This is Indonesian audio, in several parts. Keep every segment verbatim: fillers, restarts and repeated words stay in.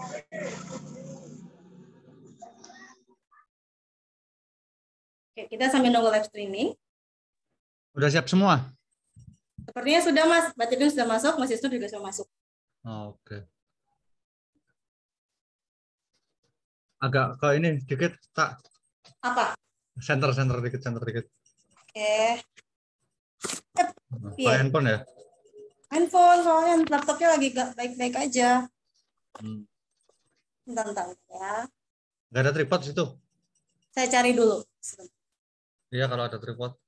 Oke, kita sambil nunggu live streaming. Udah siap semua? Sepertinya sudah, Mas. Mbak Tidun sudah masuk, Mas Isnu juga sudah masuk. Oh, oke. Agak ke ini dikit, tak. Apa? Center, center dikit, center dikit. Oke. Pakai handphone ya? Handphone, soalnya laptopnya lagi gak baik-baik aja. Hmm. Bentar-bentar ya. Nggak ada tripod situ? Saya cari dulu. Iya, kalau ada tripod.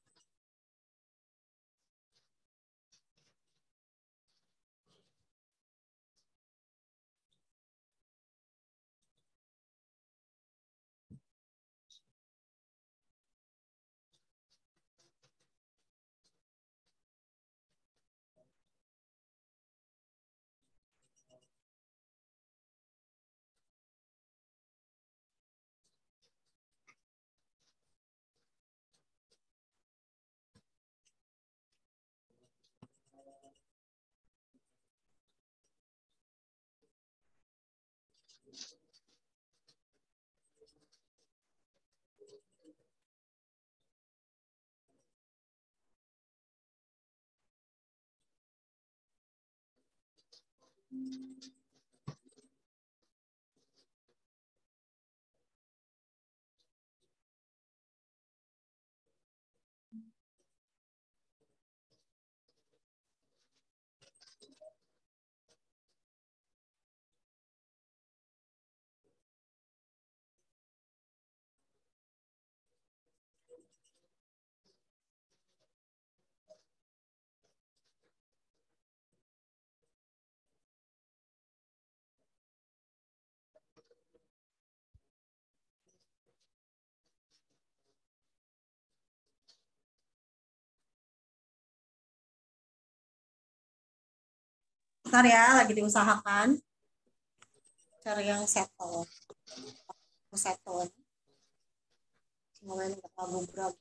Bentar ya, lagi diusahakan. Cari yang settle. Settle. Semoga ini gak ngabuk-ngabuk.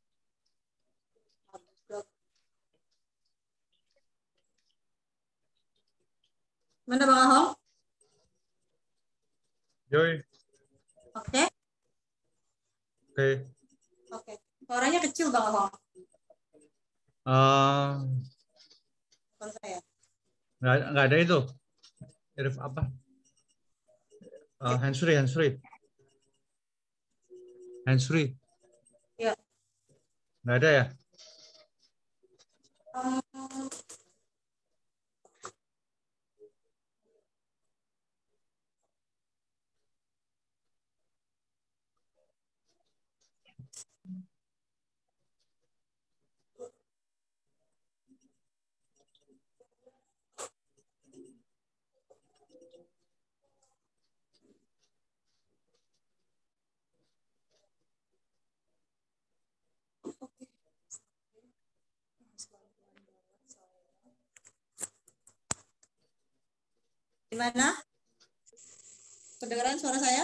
Mana Bang Ahong? Yoi. Oke. Oke. Oke. Suaranya kecil Bang Ahong. Uh, Bukan saya. nggak, nggak ada itu. Irif apa? Uh, hands-free, hands-free. Hands-free. Iya. Nggak ada ya? Um, Gimana? Kedengaran suara saya?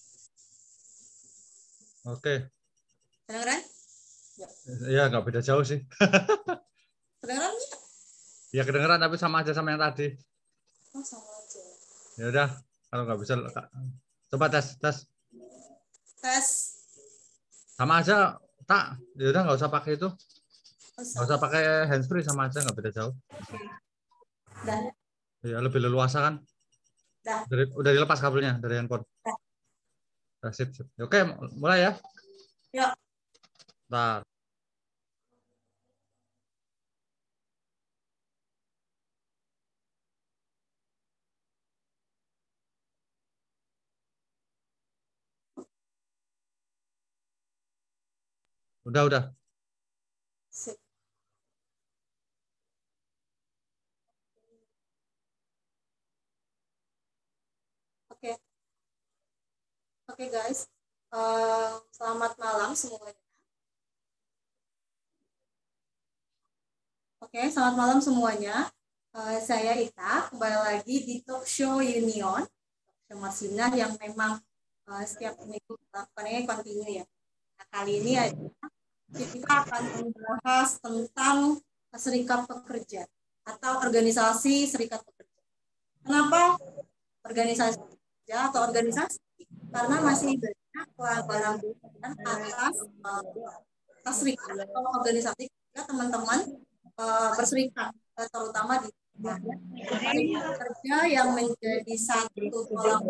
Oke. Kedengaran? Iya, nggak beda jauh sih. Kedengaran? Ya kedengeran tapi sama aja sama yang tadi. Oh, sama aja. Ya udah, kalau nggak bisa coba tes, tes. Tes. Sama aja, tak. Ya udah nggak usah pakai itu. Nggak usah pakai handsfree, sama aja nggak beda jauh. Dah. Ya lebih leluasa kan? Dah. Dari, udah dilepas kabelnya dari handphone. Dah. Nah, sip, sip. Oke, mulai ya. Yuk. Bentar. Udah, udah. Sip. Oke. Oke guys. Uh, selamat malam semuanya. Oke, selamat malam semuanya. Uh, saya Ita, kembali lagi di Talk Show Union. Talk Show Mas Yuna yang memang uh, setiap minggu melakukannya kontinu ya. Nah, kali ini adalah kita akan membahas tentang serikat pekerja atau organisasi serikat pekerja. Kenapa organisasi kerja atau organisasi karena masih banyak pelanggaran atas uh, atas serikat atau organisasi teman-teman uh, berserikat terutama di serikat kerja yang menjadi satu tolak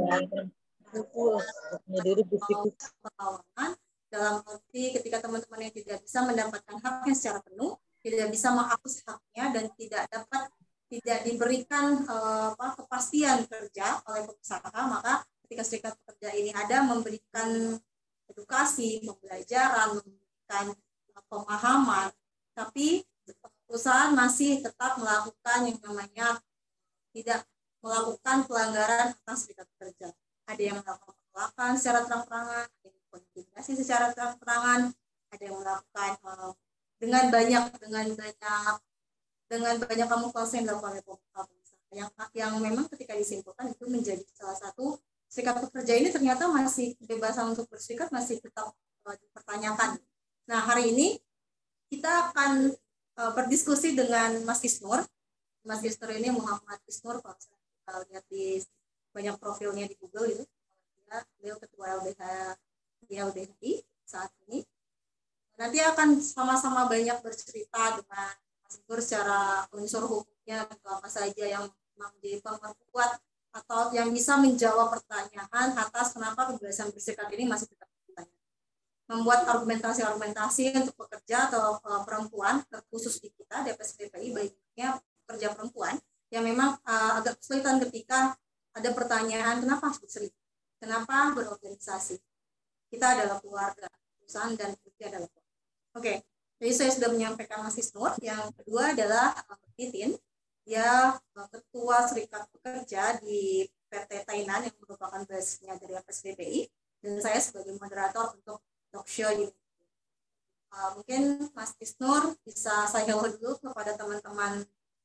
perlawanan dalam arti ketika teman-teman yang tidak bisa mendapatkan haknya secara penuh, tidak bisa menghapus haknya dan tidak dapat tidak diberikan uh, apa, kepastian kerja oleh pengusaha, maka ketika serikat pekerja ini ada memberikan edukasi, pembelajaran, memberikan uh, pemahaman, tapi perusahaan masih tetap melakukan yang namanya tidak melakukan pelanggaran atas serikat pekerja. Ada yang melakukan penolakan secara terang-terangan, ada yang intimidasi secara terang-terangan, ada yang melakukan uh, dengan banyak dengan banyak dengan banyak kamuflase yang dilakukan oleh pengusaha yang yang memang ketika disimpulkan itu menjadi salah satu serikat pekerja ini ternyata masih kebebasan untuk berserikat masih tetap uh, dipertanyakan. Nah, hari ini kita akan uh, berdiskusi dengan Mas Isnur. Mas Isnur ini Muhammad Isnur, kalau kita lihat di banyak profilnya di Google itu, beliau ketua L B H di L B H I saat ini. Nanti akan sama-sama banyak bercerita dengan Mas Isnur secara unsur hukumnya, apa saja yang menjadi penguat atau yang bisa menjawab pertanyaan atas kenapa kebebasan berserikat ini masih tetap bertanya. Membuat argumentasi-argumentasi untuk pekerja atau uh, perempuan, terkhusus di kita, D P S B P I, baiknya pekerja perempuan, yang memang uh, agak kesulitan ketika ada pertanyaan, kenapa harus berserikat? Kenapa berorganisasi? Kita adalah keluarga, perusahaan dan kerja adalah keluarga. Oke, jadi saya sudah menyampaikan Mas Isnur. Yang kedua adalah Titin, dia ketua serikat pekerja di P T Tainan yang merupakan basisnya dari P S B P I, dan saya sebagai moderator untuk talk show ini. Uh, mungkin Mas Isnur bisa saya hello dulu kepada teman-teman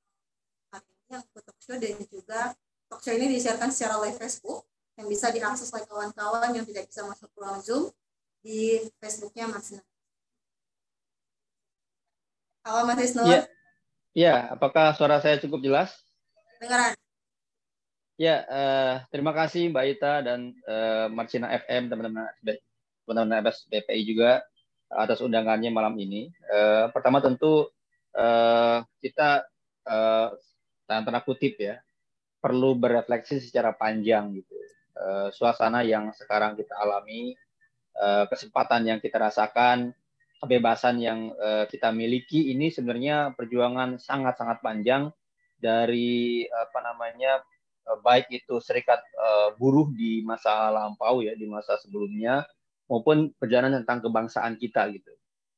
yang ikut talk show, dan juga talk show ini disiarkan secara live Facebook yang bisa diakses oleh kawan-kawan yang tidak bisa masuk ke ruang Zoom di Facebooknya Mas Isnur. Halo Mas Isnur. Ya, ya, apakah suara saya cukup jelas? Dengaran. Ya, uh, terima kasih Mbak Ita dan uh, Marcina F M, teman-teman teman-teman P S B P I juga atas undangannya malam ini. Uh, pertama tentu uh, kita uh, tanda kutip ya perlu berefleksi secara panjang gitu. Uh, suasana yang sekarang kita alami, uh, kesempatan yang kita rasakan, kebebasan yang uh, kita miliki ini sebenarnya perjuangan sangat-sangat panjang dari apa namanya uh, baik itu serikat uh, buruh di masa lampau ya, di masa sebelumnya, maupun perjalanan tentang kebangsaan kita gitu.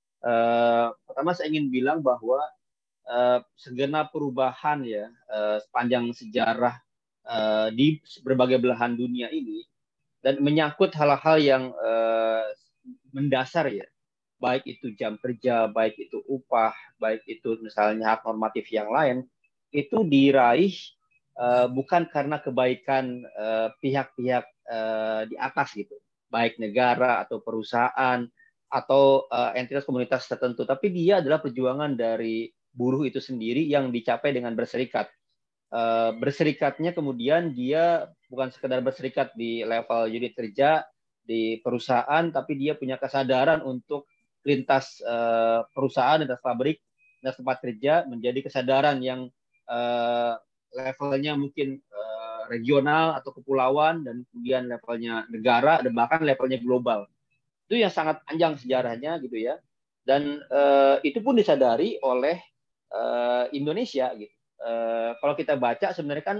Uh, pertama saya ingin bilang bahwa uh, segenap perubahan ya uh, sepanjang sejarah uh, di berbagai belahan dunia ini dan menyangkut hal-hal yang uh, mendasar ya, baik itu jam kerja, baik itu upah, baik itu misalnya hak normatif yang lain, itu diraih uh, bukan karena kebaikan uh, pihak-pihak uh, di atas gitu, baik negara atau perusahaan atau uh, entitas komunitas tertentu, tapi dia adalah perjuangan dari buruh itu sendiri yang dicapai dengan berserikat. Uh, berserikatnya kemudian dia bukan sekedar berserikat di level unit kerja di perusahaan, tapi dia punya kesadaran untuk lintas uh, perusahaan, lintas pabrik, lintas tempat kerja menjadi kesadaran yang uh, levelnya mungkin uh, regional atau kepulauan, dan kemudian levelnya negara, dan bahkan levelnya global. Itu yang sangat panjang sejarahnya gitu ya. Dan uh, itu pun disadari oleh uh, Indonesia gitu. Uh, kalau kita baca sebenarnya kan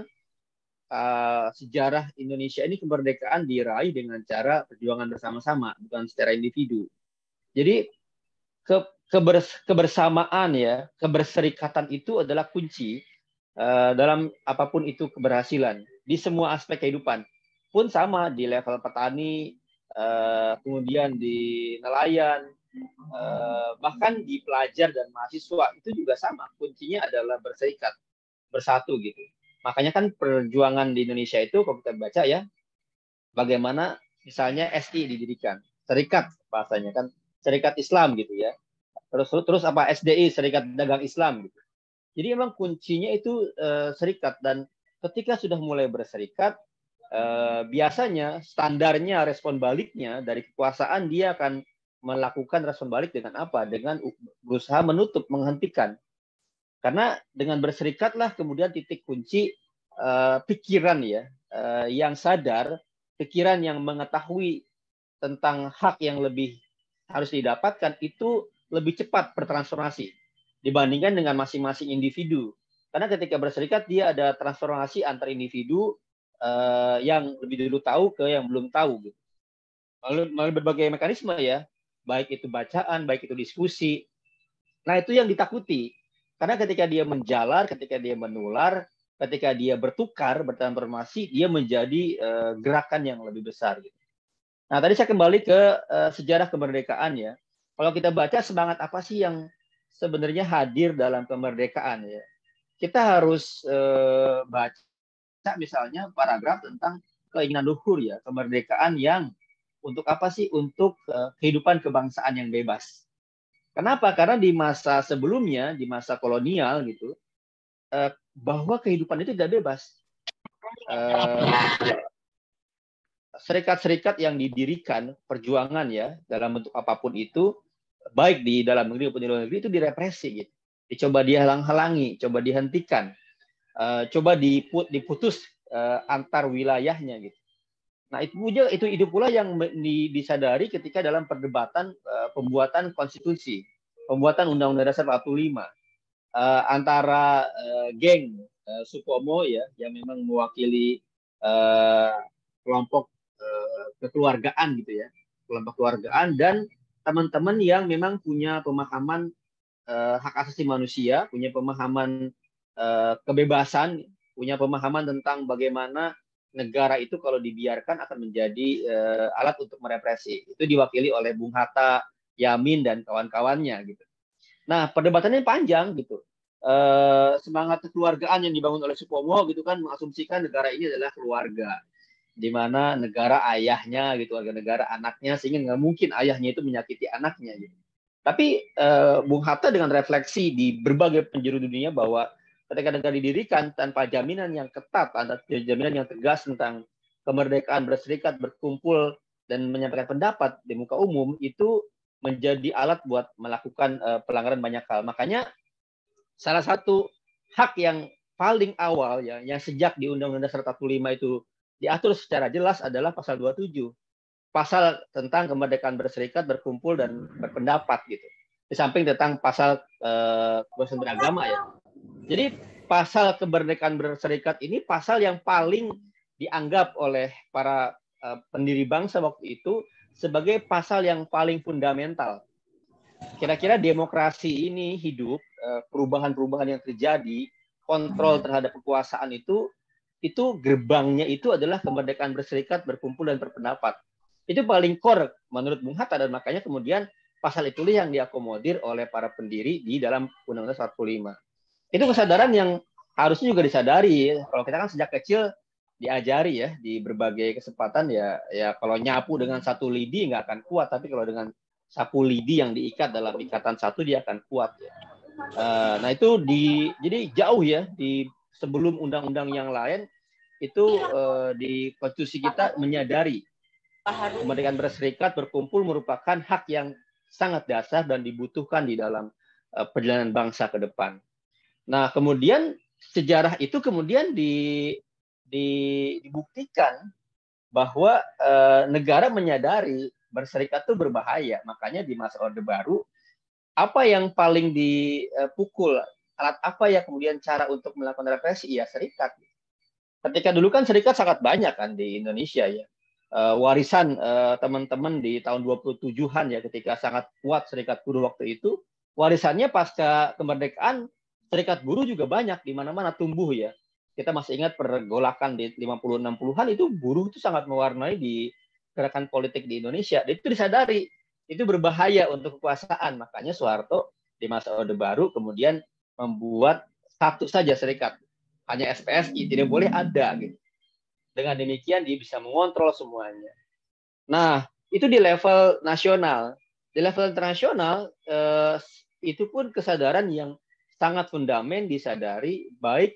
uh, sejarah Indonesia ini kemerdekaan diraih dengan cara perjuangan bersama-sama, bukan secara individu. Jadi ke, kebers, kebersamaan ya, keberserikatan itu adalah kunci uh, dalam apapun itu keberhasilan di semua aspek kehidupan. Pun sama di level petani, uh, kemudian di nelayan, uh, bahkan di pelajar dan mahasiswa itu juga sama. Kuncinya adalah berserikat, bersatu gitu. Makanya kan perjuangan di Indonesia itu kalau kita baca ya, bagaimana misalnya S I didirikan, serikat bahasanya kan, serikat Islam gitu ya. Terus terus apa S D I, Serikat Dagang Islam gitu. Jadi emang kuncinya itu eh, serikat, dan ketika sudah mulai berserikat, eh, biasanya standarnya respon baliknya dari kekuasaan dia akan melakukan respon balik dengan apa? Dengan berusaha menutup, menghentikan. Karena dengan berserikatlah kemudian titik kunci uh, pikiran ya, uh, yang sadar, pikiran yang mengetahui tentang hak yang lebih harus didapatkan itu lebih cepat bertransformasi dibandingkan dengan masing-masing individu. Karena ketika berserikat dia ada transformasi antar individu uh, yang lebih dulu tahu ke yang belum tahu. Gitu. Melalui, melalui berbagai mekanisme ya, baik itu bacaan, baik itu diskusi. Nah itu yang ditakuti. Karena ketika dia menjalar, ketika dia menular, ketika dia bertukar, bertransformasi, dia menjadi uh, gerakan yang lebih besar. Gitu. Nah, tadi saya kembali ke uh, sejarah kemerdekaan ya. Kalau kita baca semangat apa sih yang sebenarnya hadir dalam kemerdekaan ya. Kita harus uh, baca misalnya paragraf tentang keinginan luhur ya, kemerdekaan yang untuk apa sih? Untuk uh, kehidupan kebangsaan yang bebas. Kenapa? Karena di masa sebelumnya, di masa kolonial gitu, eh, bahwa kehidupan itu tidak bebas. Serikat-serikat yang didirikan, perjuangan ya, dalam bentuk apapun itu, baik di dalam negeri maupun di luar negeri, itu direpresi. Gitu. Dicoba dihalang-halangi, coba dihentikan, uh, coba diput, diputus uh, antar wilayahnya. Gitu. Nah itu juga itu, itu pula yang disadari ketika dalam perdebatan uh, pembuatan konstitusi. Pembuatan Undang-Undang Dasar empat puluh lima uh, antara uh, geng uh, Supomo ya yang memang mewakili uh, kelompok uh, kekeluargaan gitu ya, kelompok keluargaan dan teman-teman yang memang punya pemahaman uh, hak asasi manusia, punya pemahaman uh, kebebasan, punya pemahaman tentang bagaimana negara itu kalau dibiarkan akan menjadi uh, alat untuk merepresi. Itu diwakili oleh Bung Hatta, Yamin dan kawan-kawannya gitu. Nah, perdebatannya panjang gitu. Eh, semangat kekeluargaan yang dibangun oleh Supomo gitu kan mengasumsikan negara ini adalah keluarga, di mana negara ayahnya gitu, warga negara anaknya, sehingga nggak mungkin ayahnya itu menyakiti anaknya gitu. Tapi eh, Bung Hatta dengan refleksi di berbagai penjuru dunia bahwa ketika negara didirikan tanpa jaminan yang ketat, tanpa jaminan yang tegas tentang kemerdekaan berserikat, berkumpul dan menyampaikan pendapat di muka umum itu menjadi alat buat melakukan uh, pelanggaran banyak hal. Makanya salah satu hak yang paling awal ya, yang sejak di Undang-Undang Dasar empat puluh lima itu diatur secara jelas adalah pasal dua puluh tujuh. Pasal tentang kemerdekaan berserikat, berkumpul dan berpendapat gitu. Di samping tentang pasal uh, kebebasan beragama ya. Jadi pasal kemerdekaan berserikat ini pasal yang paling dianggap oleh para uh, pendiri bangsa waktu itu sebagai pasal yang paling fundamental. Kira-kira demokrasi ini hidup, perubahan-perubahan yang terjadi, kontrol terhadap kekuasaan itu, itu gerbangnya itu adalah kemerdekaan berserikat, berkumpul dan berpendapat. Itu paling core menurut Bung Hatta dan makanya kemudian pasal itulah yang diakomodir oleh para pendiri di dalam Undang-Undang empat puluh lima. Itu kesadaran yang harusnya juga disadari. Kalau kita kan sejak kecil diajari ya di berbagai kesempatan ya ya kalau nyapu dengan satu lidi nggak akan kuat, tapi kalau dengan sapu lidi yang diikat dalam ikatan satu dia akan kuat ya. Uh, nah itu di jadi jauh ya di sebelum undang-undang yang lain itu uh, di konstitusi kita menyadari kemerdekaan berserikat, berkumpul merupakan hak yang sangat dasar dan dibutuhkan di dalam uh, perjalanan bangsa ke depan. Nah kemudian sejarah itu kemudian di dibuktikan bahwa e, negara menyadari berserikat itu berbahaya. Makanya di masa Orde Baru, apa yang paling dipukul, alat apa ya kemudian cara untuk melakukan represi? Ya serikat. Ketika dulu kan serikat sangat banyak kan di Indonesia ya. E, warisan e, teman-teman di tahun dua puluh tujuhan ya ketika sangat kuat serikat buruh waktu itu, warisannya pasca kemerdekaan serikat buruh juga banyak di mana-mana tumbuh ya. Kita masih ingat pergolakan di lima puluh enam puluhan itu buruh itu sangat mewarnai di gerakan politik di Indonesia. Dan itu disadari, itu berbahaya untuk kekuasaan. Makanya Soeharto di masa Orde Baru kemudian membuat satu saja serikat. Hanya S P S I, tidak boleh ada. Gitu. Dengan demikian dia bisa mengontrol semuanya. Nah, itu di level nasional. Di level internasional, eh, itu pun kesadaran yang sangat fundamental disadari, baik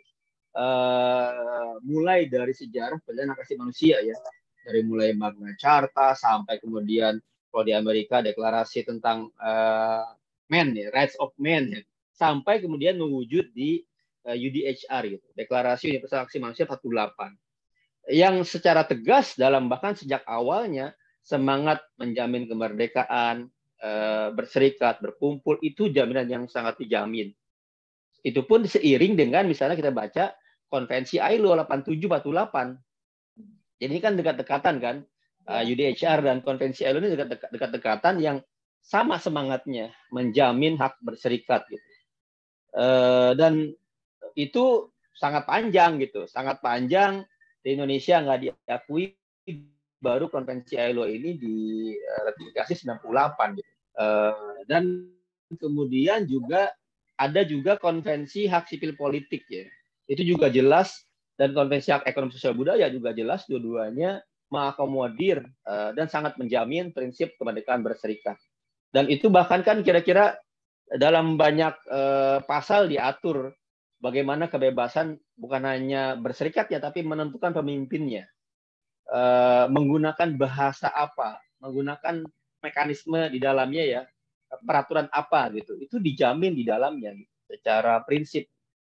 uh, mulai dari sejarah perjalanan hak asasi manusia ya, dari mulai Magna Carta sampai kemudian kalau di Amerika deklarasi tentang uh, men ya, rights of men ya, sampai kemudian mewujud di uh, U D H R gitu, Deklarasi Universal Hak Asasi Manusia empat puluh delapan, yang secara tegas dalam bahkan sejak awalnya semangat menjamin kemerdekaan, uh, berserikat, berkumpul itu jaminan yang sangat dijamin. Itu pun seiring dengan misalnya kita baca konvensi I L O delapan puluh tujuh empat puluh delapan. Jadi ini kan dekat-dekatan kan, uh, U D H R dan konvensi I L O ini dekat-dekatan yang sama semangatnya menjamin hak berserikat gitu. Uh, dan itu sangat panjang gitu, sangat panjang. Di Indonesia nggak diakui, baru konvensi I L O ini diratifikasi sembilan puluh delapan gitu. Uh, dan kemudian juga ada juga konvensi hak sipil politik ya. Itu juga jelas, dan konvensi hak ekonomi sosial budaya juga jelas, dua-duanya mengakomodir uh, dan sangat menjamin prinsip kemerdekaan berserikat. Dan itu bahkan kan kira-kira dalam banyak uh, pasal diatur bagaimana kebebasan bukan hanya berserikat ya, tapi menentukan pemimpinnya. Uh, menggunakan bahasa apa, menggunakan mekanisme di dalamnya ya, peraturan apa gitu, itu dijamin di dalamnya gitu, secara prinsip.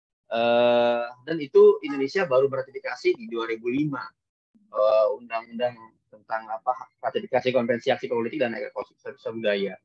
Uh, dan itu Indonesia baru beratifikasi di dua ribu lima, uh, undang-undang tentang apa ratifikasi konvensi aksi politik dan ekonomi sosial budaya.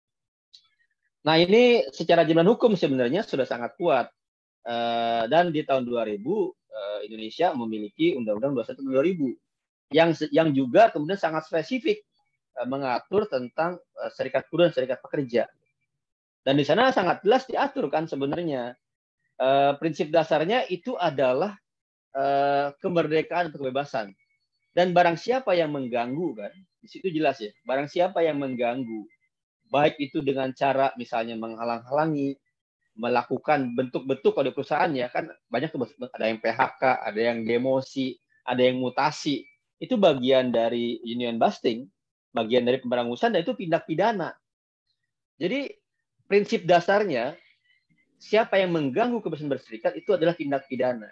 Nah ini secara jaminan hukum sebenarnya sudah sangat kuat, uh, dan di tahun dua ribu uh, Indonesia memiliki Undang-Undang dua puluh satu tahun dua ribu yang yang juga kemudian sangat spesifik uh, mengatur tentang uh, serikat buruh dan serikat pekerja. Dan di sana sangat jelas diatur kan sebenarnya. Uh, prinsip dasarnya itu adalah uh, kemerdekaan dan kebebasan. Dan barang siapa yang mengganggu kan, di situ jelas ya, barang siapa yang mengganggu, baik itu dengan cara misalnya menghalang-halangi, melakukan bentuk-bentuk kalau di perusahaan ya kan banyak tuh, ada yang P H K, ada yang demosi, ada yang mutasi, itu bagian dari union busting, bagian dari pemberangusan, dan itu tindak pidana. Jadi prinsip dasarnya siapa yang mengganggu kebebasan berserikat itu adalah tindak pidana.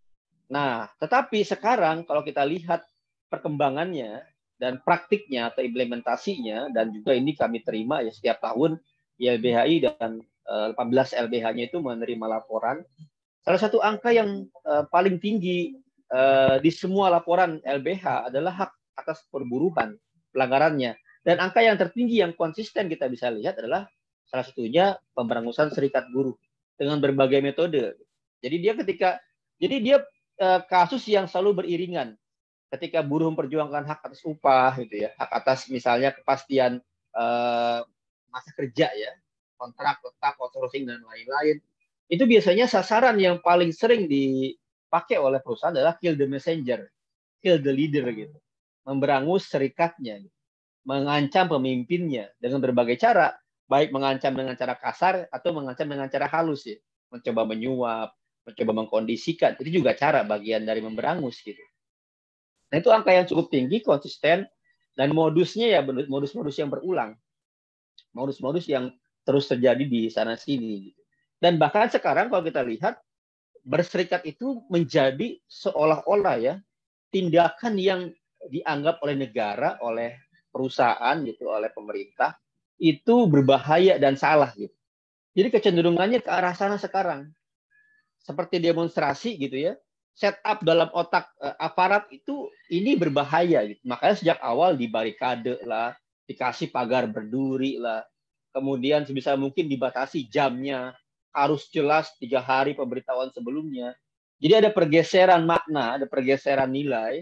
Nah, tetapi sekarang kalau kita lihat perkembangannya dan praktiknya atau implementasinya, dan juga ini kami terima ya setiap tahun Y L B H I dan uh, delapan belas L B H-nya itu menerima laporan. Salah satu angka yang uh, paling tinggi uh, di semua laporan L B H adalah hak atas perburuhan, pelanggarannya. Dan angka yang tertinggi yang konsisten kita bisa lihat adalah salah satunya pemberangusan serikat buruh dengan berbagai metode. Jadi dia ketika, jadi dia eh, kasus yang selalu beriringan. Ketika buruh memperjuangkan hak atas upah, gitu ya, hak atas misalnya kepastian eh, masa kerja ya, kontrak tetap, outsourcing dan lain-lain. Itu biasanya sasaran yang paling sering dipakai oleh perusahaan adalah kill the messenger, kill the leader gitu, memberangus serikatnya, gitu. Mengancam pemimpinnya dengan berbagai cara, baik mengancam dengan cara kasar atau mengancam dengan cara halus ya, mencoba menyuap, mencoba mengkondisikan, itu juga cara bagian dari memberangus gitu. Nah itu angka yang cukup tinggi, konsisten, dan modusnya ya modus-modus yang berulang, modus-modus yang terus terjadi di sana sini gitu. Dan bahkan sekarang kalau kita lihat berserikat itu menjadi seolah-olah ya tindakan yang dianggap oleh negara, oleh perusahaan gitu, oleh pemerintah itu berbahaya dan salah gitu. Jadi kecenderungannya ke arah sana sekarang. Seperti demonstrasi gitu ya. Setup dalam otak uh, aparat itu ini berbahaya gitu. Makanya sejak awal dibarikade lah, dikasih pagar berduri lah. Kemudian sebisa mungkin dibatasi jamnya, harus jelas tiga hari pemberitahuan sebelumnya. Jadi ada pergeseran makna, ada pergeseran nilai,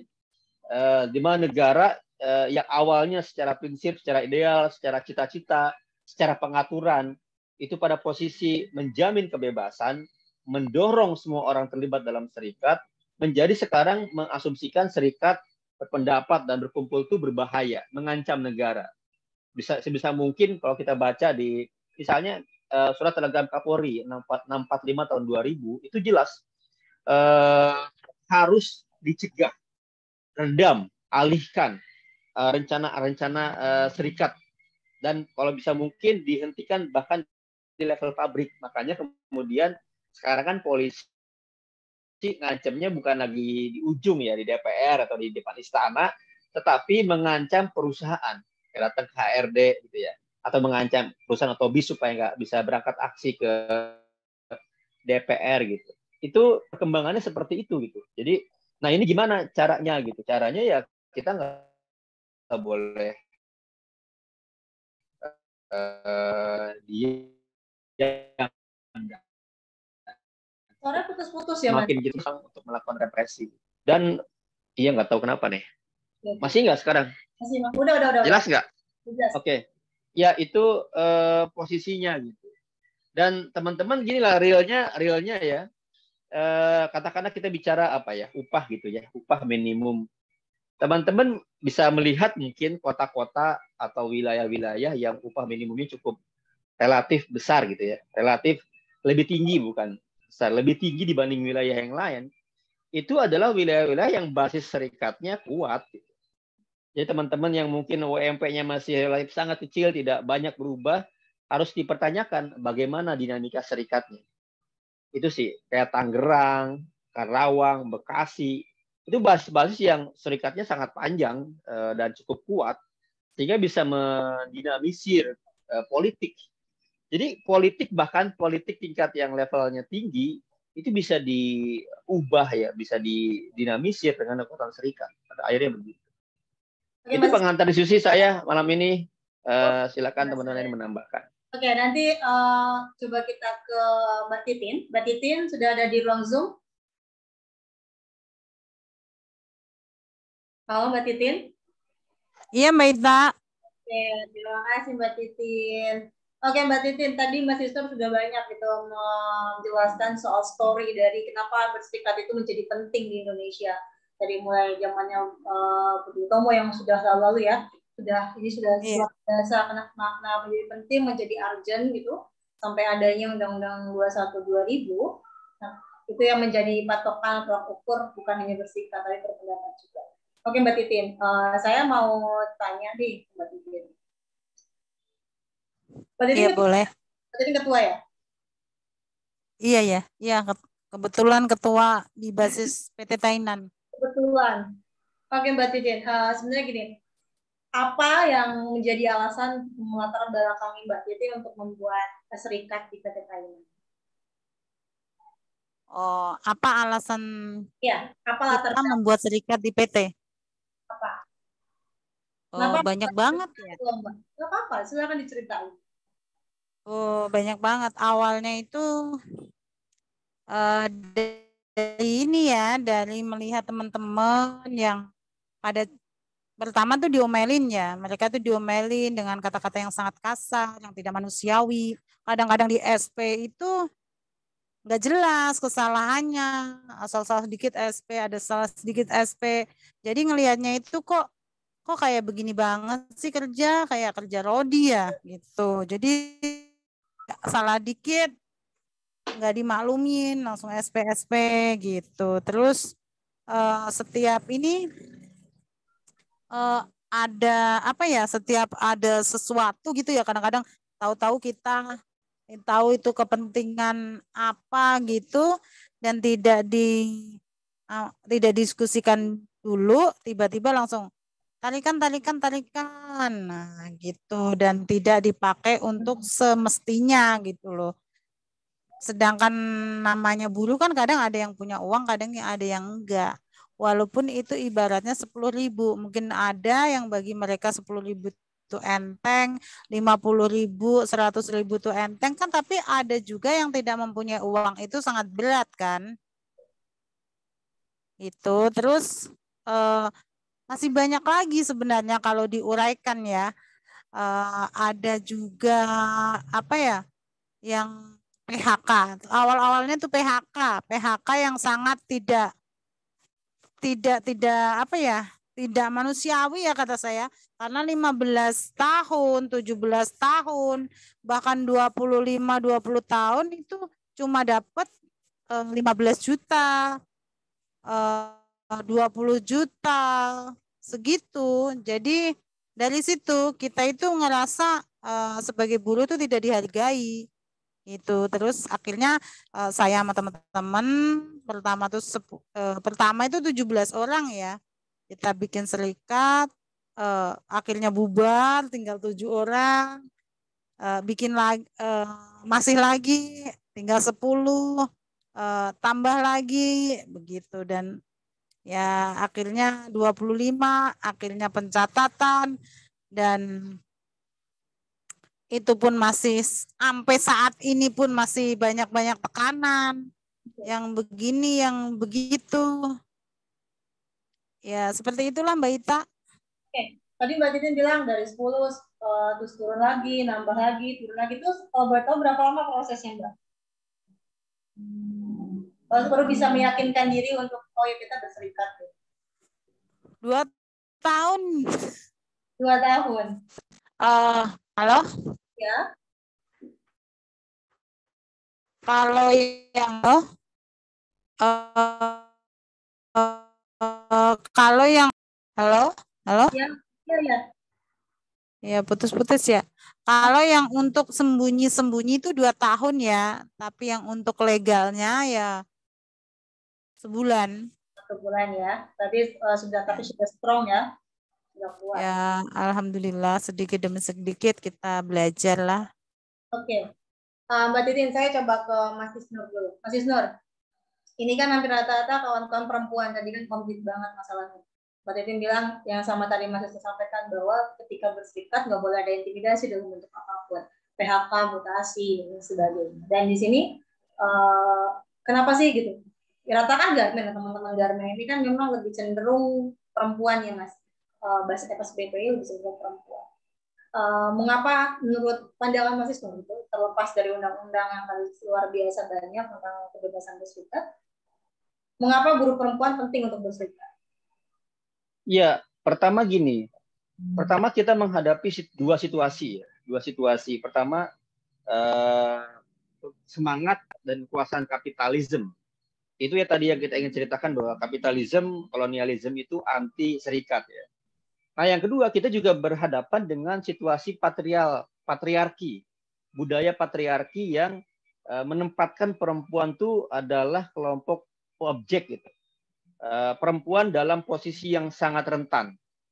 uh, di mana negara uh, yang awalnya secara prinsip, secara ideal, secara cita-cita, secara pengaturan, itu pada posisi menjamin kebebasan, mendorong semua orang terlibat dalam serikat, menjadi sekarang mengasumsikan serikat berpendapat dan berkumpul itu berbahaya, mengancam negara. Bisa sebisa mungkin kalau kita baca di misalnya uh, surat telegram Kapolri enam empat lima tahun dua ribu itu jelas uh, harus dicegah, redam, alihkan rencana-rencana uh, uh, serikat, dan kalau bisa mungkin dihentikan bahkan di level pabrik. Makanya kemudian sekarang kan polisi ngancamnya bukan lagi di ujung ya, di D P R atau di depan istana, tetapi mengancam perusahaan, kayak datang ke H R D gitu ya, atau mengancam perusahaan atau bis supaya nggak bisa berangkat aksi ke D P R gitu. Itu perkembangannya seperti itu gitu. Jadi, nah ini gimana caranya gitu? Caranya ya kita nggak boleh uh, dia Suara putus-putus ya, Mas? makin gitu untuk melakukan represi. Dan iya nggak tahu kenapa nih. Masih nggak sekarang? Masih, Mas. Udah, udah, udah. Jelas nggak? Jelas. Oke. Okay. Ya itu uh, posisinya gitu. Dan teman-teman gini lah realnya, realnya ya. Uh, katakanlah kita bicara apa ya, upah gitu ya, upah minimum. Teman-teman bisa melihat mungkin kota-kota atau wilayah-wilayah yang upah minimumnya cukup relatif besar gitu ya, relatif lebih tinggi bukan besar, lebih tinggi dibanding wilayah yang lain. Itu adalah wilayah-wilayah yang basis serikatnya kuat. Gitu. Jadi teman-teman yang mungkin U M P-nya masih relatif sangat kecil, tidak banyak berubah, harus dipertanyakan bagaimana dinamika serikatnya. Itu sih, kayak Tangerang, Karawang, Bekasi, itu basis-basis yang serikatnya sangat panjang uh, dan cukup kuat, sehingga bisa mendinamisir uh, politik. Jadi politik, bahkan politik tingkat yang levelnya tinggi, itu bisa diubah ya, bisa didinamisir dengan kekuatan serikat. Pada akhirnya begitu. Oke, itu pengantar diskusi saya malam ini. Uh, silakan teman-teman lain menambahkan. Oke, nanti uh, coba kita ke Mbak Titin. Mbak Titin sudah ada di ruang Zoom. Halo Mbak Titin. Iya Mbak Ita. Oke, terima kasih Mbak Titin. Oke Mbak Titin, tadi Mas Yusuf sudah banyak gitu menjelaskan soal story dari kenapa berserikat itu menjadi penting di Indonesia. Dari mulai zamannya uh, Budi Utomo yang sudah lalu ya, sudah ini sudah yeah. biasa kenapa menjadi penting, menjadi urgent gitu, sampai adanya Undang-Undang dua puluh satu dua ribu. Nah, itu yang menjadi patokan atau ukur bukan hanya berserikat tapi berpendapat juga. Oke Mbak Titin, uh, saya mau tanya nih Mbak Titin. Mbak Titin iya ketua, boleh. Mbak Titin ketua ya? Iya ya, iya kebetulan ketua di basis P T Tainan. Kebetulan. Oke Mbak Titin, uh, sebenarnya gini, apa yang menjadi alasan melatar belakangi Mbak Titin untuk membuat serikat di P T Tainan? Oh, apa alasan ya, apa latar kita membuat serikat di P T? Apa? Oh, Kenapa banyak banget ya. Gak apa-apa, silakan diceritain. Oh, banyak banget. Awalnya itu uh, dari ini ya, dari melihat teman-teman yang pada pertama tuh diomelin ya. Mereka tuh diomelin dengan kata-kata yang sangat kasar, yang tidak manusiawi. Kadang-kadang di S P itu nggak jelas kesalahannya, asal salah sedikit S P, ada salah sedikit S P. Jadi ngelihatnya itu kok kok kayak begini banget sih kerja, kayak kerja Rodi ya gitu. Jadi salah dikit nggak dimaklumin, langsung S P S P gitu. Terus uh, setiap ini uh, ada apa ya? Setiap ada sesuatu gitu ya, kadang-kadang tahu-tahu kita tahu itu kepentingan apa gitu dan tidak di uh, tidak diskusikan dulu, tiba-tiba langsung tarikan tarikan tarikan nah gitu, dan tidak dipakai untuk semestinya gitu loh. Sedangkan namanya buruh kan kadang ada yang punya uang, kadang ada yang enggak, walaupun itu ibaratnya sepuluh ribu, mungkin ada yang bagi mereka sepuluh ribu itu enteng, lima puluh ribu, seratus ribu itu enteng kan, tapi ada juga yang tidak mempunyai uang, itu sangat berat kan. Itu terus eh, masih banyak lagi sebenarnya kalau diuraikan ya. Eh, ada juga apa ya yang P H K. Awal-awalnya itu P H K, P H K yang sangat tidak tidak tidak apa ya? Tidak manusiawi ya kata saya, karena lima belas tahun, tujuh belas tahun, bahkan dua puluh lima, dua puluh tahun itu cuma dapat eh, lima belas juta, eh, dua puluh juta, segitu. Jadi dari situ kita itu ngerasa eh, sebagai buruh itu tidak dihargai. Itu terus akhirnya uh, saya sama teman-teman pertama tuh sepu, uh, pertama itu tujuh belas orang ya. Kita bikin serikat, uh, akhirnya bubar tinggal tujuh orang. Uh, bikin lagi uh, masih lagi tinggal sepuluh, uh, tambah lagi begitu, dan ya akhirnya dua puluh lima, akhirnya pencatatan, dan itu pun masih sampai saat ini pun masih banyak-banyak tekanan yang begini yang begitu ya, seperti itulah Mbak Ita. Oke, tadi Mbak Titin bilang dari sepuluh uh, terus turun lagi, nambah lagi, turun lagi, terus kalau boleh tahu berapa lama prosesnya Mbak? Hmm. Baru bisa meyakinkan diri untuk oh ya kita berserikat. Dua tahun. Dua tahun. Uh, halo? Ya. Kalau yang oh, uh, uh, kalau yang halo, halo? Ya, ya, ya. Ya putus-putus ya. Kalau yang untuk sembunyi-sembunyi itu dua tahun ya, tapi yang untuk legalnya ya sebulan. Sebulan ya. Tadi uh, sudah tapi sudah strong ya. Kuat. Ya, alhamdulillah sedikit demi sedikit kita belajar lah. Oke, okay. uh, Mbak Titin, saya coba ke Mas Isnur dulu. Mas Isnur, ini kan hampir rata-rata kawan-kawan perempuan tadi kan komplit banget masalahnya. Mbak Titin bilang yang sama tadi Mas Isnur sampaikan bahwa ketika berserikat nggak boleh ada intimidasi dalam bentuk apapun, P H K, mutasi dan sebagainya. Dan di sini uh, kenapa sih gitu? Rata kan garmen, teman-teman garmen ini kan memang lebih cenderung perempuan ya Mas. Uh, bahasa F S B P I lebih cenderung perempuan. Uh, mengapa menurut pandangan Mas Isnur itu terlepas dari undang-undang yang luar biasa banyak tentang kebebasan berserikat, mengapa buruh perempuan penting untuk berserikat? Ya, pertama gini, pertama kita menghadapi dua situasi, dua situasi. Pertama uh, semangat dan kekuasaan kapitalisme. Itu ya tadi yang kita ingin ceritakan bahwa kapitalisme, kolonialisme itu anti serikat ya. Nah, yang kedua, kita juga berhadapan dengan situasi patrial, patriarki, budaya patriarki yang uh, menempatkan perempuan itu adalah kelompok objek, gitu. Uh, perempuan dalam posisi yang sangat rentan,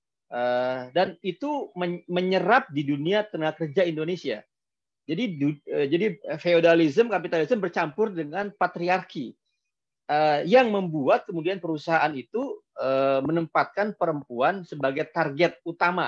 uh, dan itu men menyerap di dunia tenaga kerja Indonesia. Jadi, uh, jadi feodalisme, kapitalisme bercampur dengan patriarki. Uh, yang membuat kemudian perusahaan itu uh, menempatkan perempuan sebagai target utama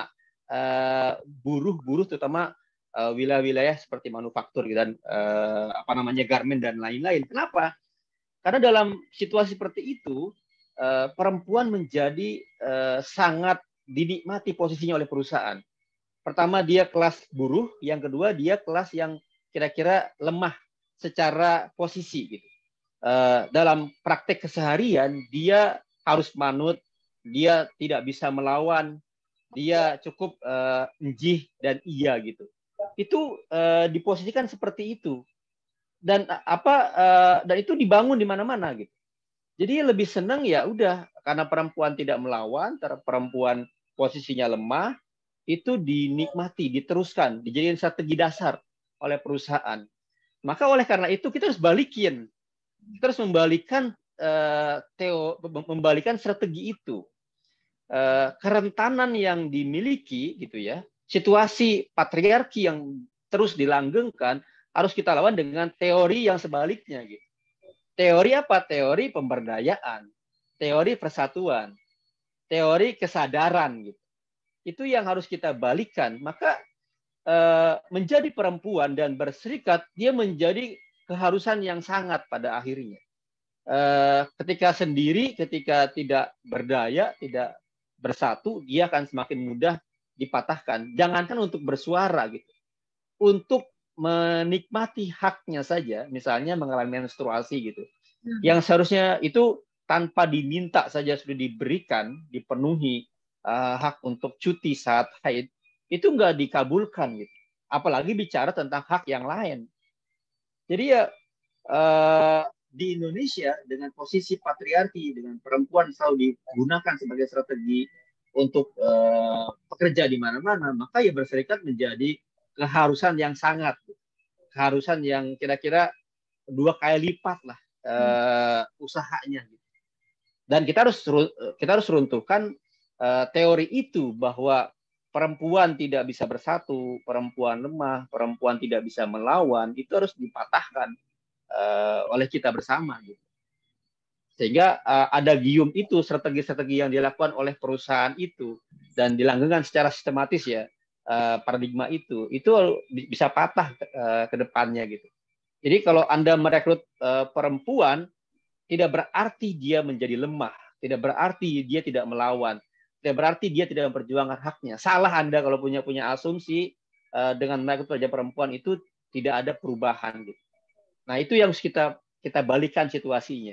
buruh-buruh, uh, terutama wilayah-wilayah uh, seperti manufaktur dan uh, apa namanya garmen dan lain-lain. Kenapa? Karena dalam situasi seperti itu uh, perempuan menjadi uh, sangat dinikmati posisinya oleh perusahaan. Pertama dia kelas buruh, yang kedua dia kelas yang kira-kira lemah secara posisi gitu. Uh, dalam praktek keseharian dia harus manut, dia tidak bisa melawan, dia cukup uh, njih dan iya gitu. Itu uh, diposisikan seperti itu, dan apa uh, dan itu dibangun di mana-mana gitu. Jadi lebih senang ya udah karena perempuan tidak melawan, perempuan posisinya lemah, itu dinikmati, diteruskan, dijadikan strategi dasar oleh perusahaan. Maka oleh karena itu kita harus balikin. Terus membalikan uh, teo, membalikan strategi itu, uh, kerentanan yang dimiliki gitu ya, situasi patriarki yang terus dilanggengkan harus kita lawan dengan teori yang sebaliknya gitu. Teori apa? Teori pemberdayaan, teori persatuan, teori kesadaran gitu. Itu yang harus kita balikan. Maka uh, menjadi perempuan dan berserikat dia menjadi keharusan yang sangat pada akhirnya. Uh, ketika sendiri, ketika tidak berdaya, tidak bersatu, dia akan semakin mudah dipatahkan. Jangankan untuk bersuara gitu, untuk menikmati haknya saja, misalnya mengalami menstruasi gitu, hmm. yang seharusnya itu tanpa diminta saja sudah diberikan, dipenuhi uh, hak untuk cuti saat haid, itu nggak dikabulkan gitu. Apalagi bicara tentang hak yang lain. Jadi ya uh, di Indonesia dengan posisi patriarki, dengan perempuan selalu digunakan sebagai strategi untuk uh, pekerja di mana-mana, maka ya berserikat menjadi keharusan yang sangat keharusan yang kira-kira dua kali lipat lah uh, usahanya. Dan kita harus kita harus runtuhkan uh, teori itu bahwa perempuan tidak bisa bersatu, perempuan lemah, perempuan tidak bisa melawan, itu harus dipatahkan uh, oleh kita bersama. Gitu. Sehingga uh, ada gium itu, strategi-strategi yang dilakukan oleh perusahaan itu dan dilanggengkan secara sistematis ya, uh, paradigma itu, itu bisa patah uh, ke depannya gitu. Jadi kalau Anda merekrut uh, perempuan, tidak berarti dia menjadi lemah, tidak berarti dia tidak melawan, tidak berarti dia tidak memperjuangkan haknya. Salah Anda kalau punya punya asumsi uh, dengan merekrut pekerja perempuan itu tidak ada perubahan gitu. Nah, itu yang harus kita kita balikan situasinya.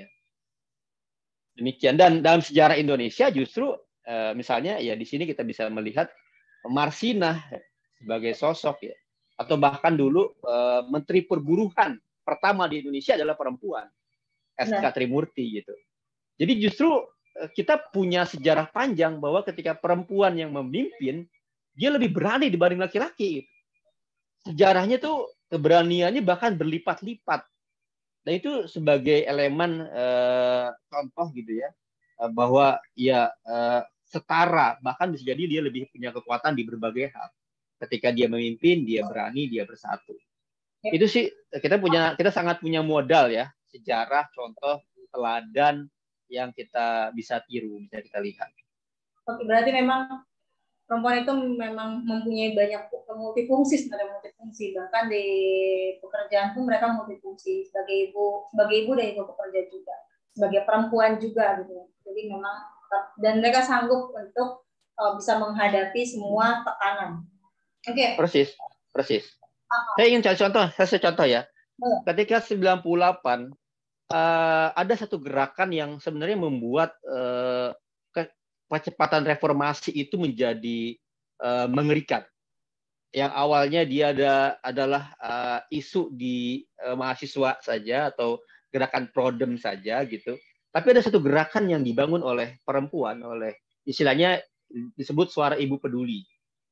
Demikian. Dan dalam sejarah Indonesia justru uh, misalnya ya di sini kita bisa melihat Marsinah sebagai sosok ya, atau bahkan dulu uh, Menteri Perburuhan pertama di Indonesia adalah perempuan. S K Trimurti gitu. Jadi justru kita punya sejarah panjang bahwa ketika perempuan yang memimpin, dia lebih berani dibanding laki-laki. Sejarahnya tuh keberaniannya bahkan berlipat-lipat. Dan itu sebagai elemen eh, contoh gitu ya, bahwa ya eh, setara, bahkan bisa jadi dia lebih punya kekuatan di berbagai hal. Ketika dia memimpin, dia berani, dia bersatu. Itu sih kita punya kita sangat punya modal ya, sejarah, contoh, teladan yang kita bisa tiru, bisa kita lihat. Oke, berarti memang perempuan itu memang mempunyai banyak multifungsi, sebenarnya multifungsi. Bahkan di pekerjaan pun mereka multifungsi, sebagai ibu, sebagai ibu dan ibu pekerja juga, sebagai perempuan juga gitu. Jadi memang dan mereka sanggup untuk uh, bisa menghadapi semua tekanan. Oke. Okay. Persis, persis. Uh-huh. Saya ingin cari contoh, saya kasih contoh ya. Uh. Ketika sembilan puluh delapan uh, ada satu gerakan yang sebenarnya membuat uh, kecepatan reformasi itu menjadi uh, mengerikan. Yang awalnya dia ada adalah uh, isu di uh, mahasiswa saja atau gerakan prodem saja gitu. Tapi ada satu gerakan yang dibangun oleh perempuan, oleh istilahnya disebut suara ibu peduli.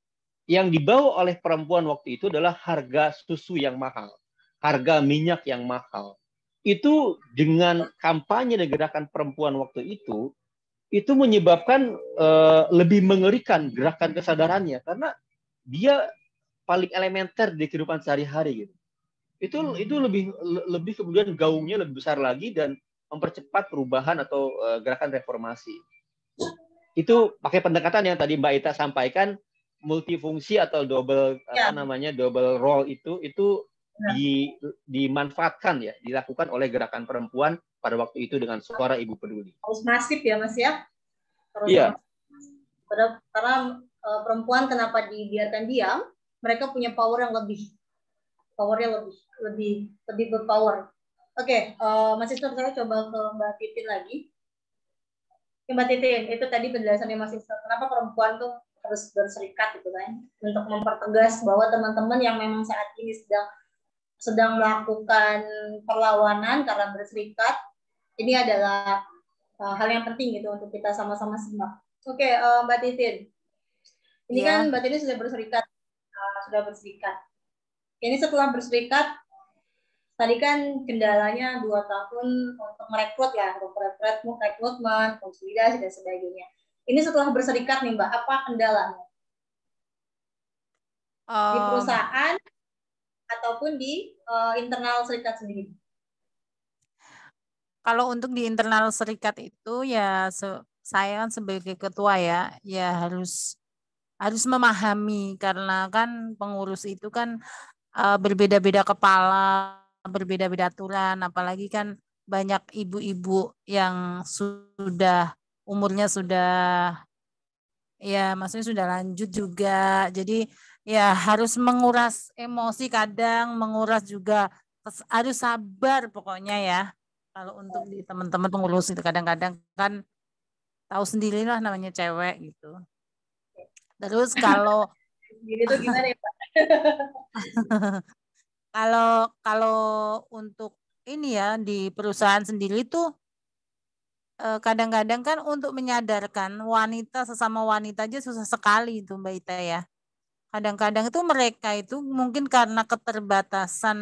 Yang dibawa oleh perempuan waktu itu adalah harga susu yang mahal, harga minyak yang mahal. Itu dengan kampanye dan gerakan perempuan waktu itu, itu menyebabkan uh, lebih mengerikan gerakan kesadarannya karena dia paling elementer di kehidupan sehari-hari gitu. Itu itu lebih lebih kemudian gaungnya lebih besar lagi dan mempercepat perubahan atau uh, gerakan reformasi. Itu pakai pendekatan yang tadi Mbak Ita sampaikan, multifungsi atau double ya. apa namanya double role itu itu ya. di, dimanfaatkan ya, dilakukan oleh gerakan perempuan pada waktu itu dengan suara ibu peduli. Harus masif ya Mas ya. Iya. Karena, karena uh, perempuan kenapa dibiarkan diam? Mereka punya power yang lebih, powernya lebih, lebih, lebih berpower. Oke, okay, uh, Mas Istor, saya coba ke Mbak Titin lagi. Mbak Titin, itu tadi penjelasannya Mas Istor. Kenapa perempuan tuh harus berserikat gitu kan? Untuk mempertegas bahwa teman-teman yang memang saat ini sedang sedang melakukan perlawanan karena berserikat, ini adalah uh, hal yang penting gitu untuk kita sama-sama simak. Oke, okay, uh, Mbak Titin. Ini yeah. kan Mbak Titin sudah berserikat. sudah berserikat. Ini setelah berserikat, tadi kan kendalanya dua tahun untuk merekrut ya, untuk rekrutmen, rekrutmen, konsolidasi dan sebagainya. Ini setelah berserikat nih Mbak, apa kendalanya? Um, di perusahaan ataupun di uh, internal serikat sendiri? Kalau untuk di internal serikat itu ya, saya kan sebagai ketua ya, ya harus harus memahami karena kan pengurus itu kan uh, berbeda-beda kepala, berbeda-beda aturan, apalagi kan banyak ibu-ibu yang sudah umurnya sudah ya maksudnya sudah lanjut juga. Jadi ya harus menguras emosi kadang, menguras juga harus sabar pokoknya ya. Kalau untuk di teman-teman pengurus itu kadang-kadang kan tahu sendirilah namanya cewek gitu. Terus kalau gini tuh gimana ya Pak? kalau kalau untuk ini ya di perusahaan sendiri tuh kadang-kadang kan untuk menyadarkan wanita sesama wanita aja susah sekali itu Mbak Ita ya. kadang-kadang itu mereka itu mungkin karena keterbatasan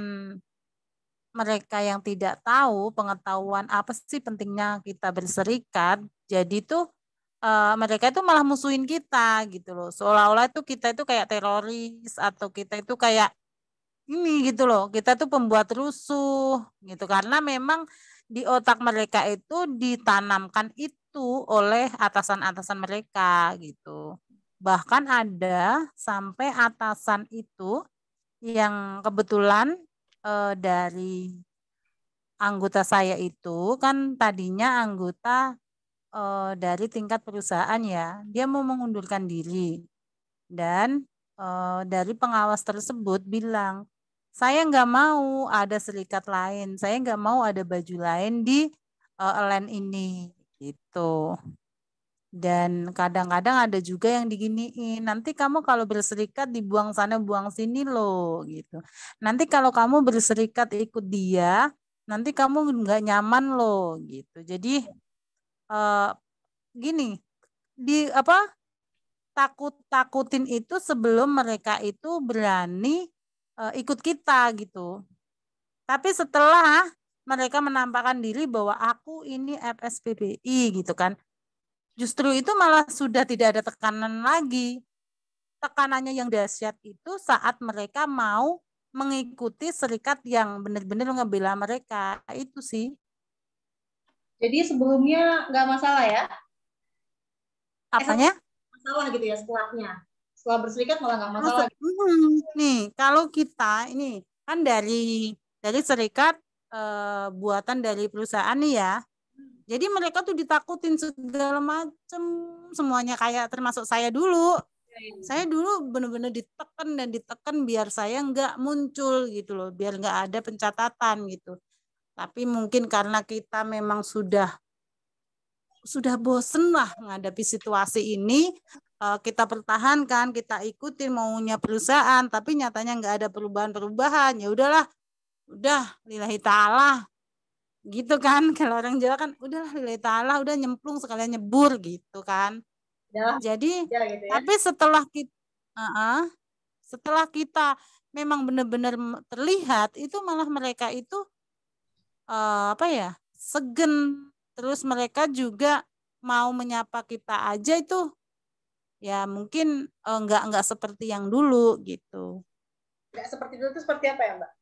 mereka yang tidak tahu pengetahuan apa sih pentingnya kita berserikat, jadi tuh uh, mereka itu malah musuhin kita gitu loh, seolah-olah itu kita itu kayak teroris atau kita itu kayak ini gitu loh, kita tuh pembuat rusuh gitu, karena memang di otak mereka itu ditanamkan itu oleh atasan-atasan mereka gitu. Bahkan ada sampai atasan itu yang kebetulan eh, dari anggota saya itu kan tadinya anggota eh, dari tingkat perusahaan ya, dia mau mengundurkan diri dan eh, dari pengawas tersebut bilang, saya nggak mau ada serikat lain, saya nggak mau ada baju lain di uh, land ini gitu. Dan kadang-kadang ada juga yang diginiin, nanti kamu kalau berserikat dibuang sana buang sini loh gitu. Nanti kalau kamu berserikat ikut dia, nanti kamu nggak nyaman loh gitu. Jadi uh, gini, di apa takut-takutin itu sebelum mereka itu berani uh, ikut kita gitu. Tapi setelah mereka menampakkan diri bahwa aku ini F S P B I gitu kan, justru itu malah sudah tidak ada tekanan lagi. Tekanannya yang dahsyat itu saat mereka mau mengikuti serikat yang benar-benar ngebela mereka, itu sih. Jadi sebelumnya nggak masalah ya? Apanya? Eh, masalah gitu ya setelahnya. Setelah berserikat malah nggak masalah. Gitu. Hmm, nih, kalau kita ini kan dari dari serikat eh, buatan dari perusahaan nih ya. Jadi mereka tuh ditakutin segala macam semuanya, kayak termasuk saya dulu. Saya dulu benar-benar ditekan dan ditekan biar saya nggak muncul gitu loh, biar nggak ada pencatatan gitu. Tapi mungkin karena kita memang sudah sudah bosen lah menghadapi situasi ini, kita pertahankan, kita ikutin maunya perusahaan, tapi nyatanya nggak ada perubahan-perubahan. Ya udahlah, udah lillahi ta'ala gitu kan, kalau orang Jawa kan udahlah lillahi ta'ala, udah nyemplung sekalian nyebur gitu kan. Ya, jadi ya, gitu ya. Tapi setelah kita uh-uh, setelah kita memang benar-benar terlihat, itu malah mereka itu uh, apa ya, segen, terus mereka juga mau menyapa kita aja itu ya mungkin uh, nggak nggak seperti yang dulu gitu. Nggak seperti itu tuh seperti apa ya Mbak?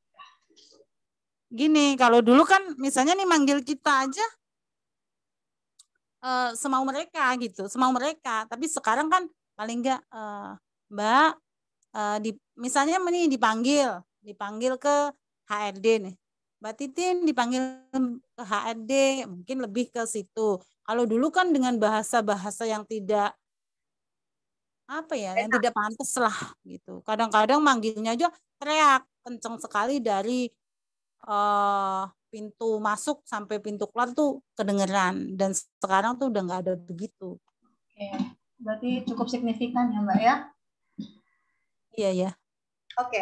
Gini, kalau dulu kan misalnya nih manggil kita aja uh, semau mereka gitu, semau mereka. Tapi sekarang kan paling enggak uh, Mbak, uh, di, misalnya nih dipanggil, dipanggil ke H R D nih. Mbak Titin dipanggil ke H R D, mungkin lebih ke situ. Kalau dulu kan dengan bahasa-bahasa yang tidak apa ya, yang tidak pantas lah gitu. Kadang-kadang manggilnya aja teriak kenceng sekali dari Uh, pintu masuk sampai pintu keluar tuh kedengeran, dan sekarang tuh udah nggak ada begitu. Oke, berarti cukup signifikan ya Mbak ya? Iya ya. Oke.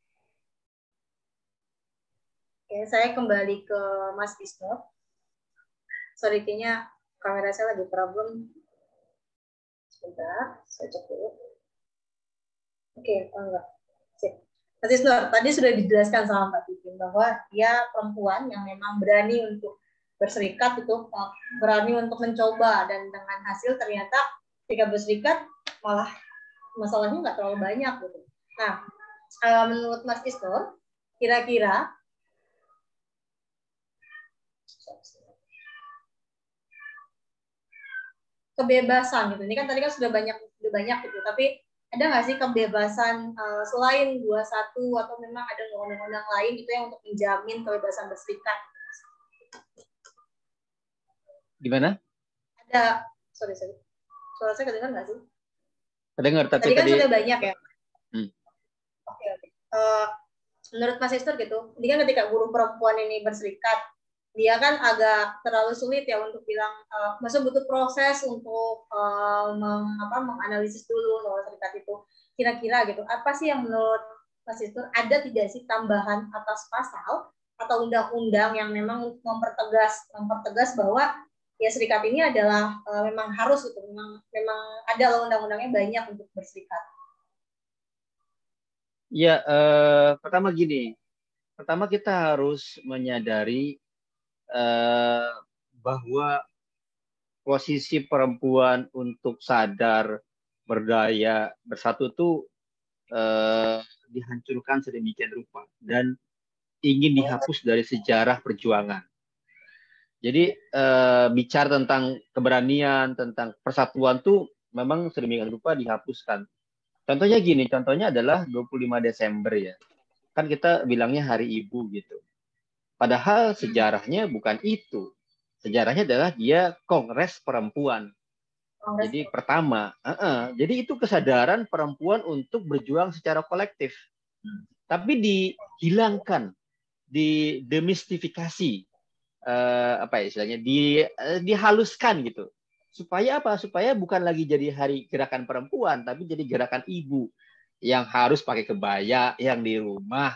Oke, saya kembali ke Mas Bisno. Sorry, kayaknya kamera saya lagi problem. Sebentar, saya cek dulu. Oke, enggak. Sip. Mas Isnur, tadi sudah dijelaskan sama Mbak Titin bahwa dia perempuan yang memang berani untuk berserikat, itu berani untuk mencoba, dan dengan hasil ternyata ketika berserikat malah masalahnya nggak terlalu banyak gitu. Nah, menurut Mas Isnur, kira-kira kebebasan gitu, ini kan tadi kan sudah banyak sudah banyak gitu, tapi ada nggak sih kebebasan uh, selain dua puluh satu atau memang ada undang-undang lain gitu yang untuk menjamin kebebasan berserikat? Gimana? Ada, sorry sorry, suara saya kedengar nggak sih? Kedengar, tapi tadi kan tadi... sudah banyak ya. Hmm. Oke oke. Uh, menurut Mas Esther gitu, ini kan ketika buruh perempuan ini berserikat, dia kan agak terlalu sulit ya untuk bilang, uh, masa butuh proses untuk uh, meng, apa, menganalisis dulu soal serikat itu. Kira-kira gitu, apa sih yang menurut Mas Istur ada tidak sih tambahan atas pasal atau undang-undang yang memang mempertegas mempertegas bahwa ya serikat ini adalah uh, memang harus gitu, memang memang ada undang-undangnya banyak untuk berserikat. Ya, eh, pertama gini, pertama kita harus menyadari eh, bahwa posisi perempuan untuk sadar, berdaya, bersatu tuh eh, dihancurkan sedemikian rupa dan ingin dihapus dari sejarah perjuangan. Jadi eh, bicara tentang keberanian, tentang persatuan tuh memang sedemikian rupa dihapuskan. Contohnya gini, contohnya adalah dua puluh lima Desember ya. Kan kita bilangnya Hari Ibu gitu. Padahal sejarahnya bukan itu. Sejarahnya adalah dia Kongres Perempuan. Kongres. Jadi pertama, uh -uh, jadi itu kesadaran perempuan untuk berjuang secara kolektif. Hmm. Tapi dihilangkan, didemistifikasi, uh, apa ya istilahnya, di, uh, dihaluskan gitu. Supaya apa? Supaya bukan lagi jadi hari gerakan perempuan, tapi jadi gerakan ibu yang harus pakai kebaya, yang di rumah.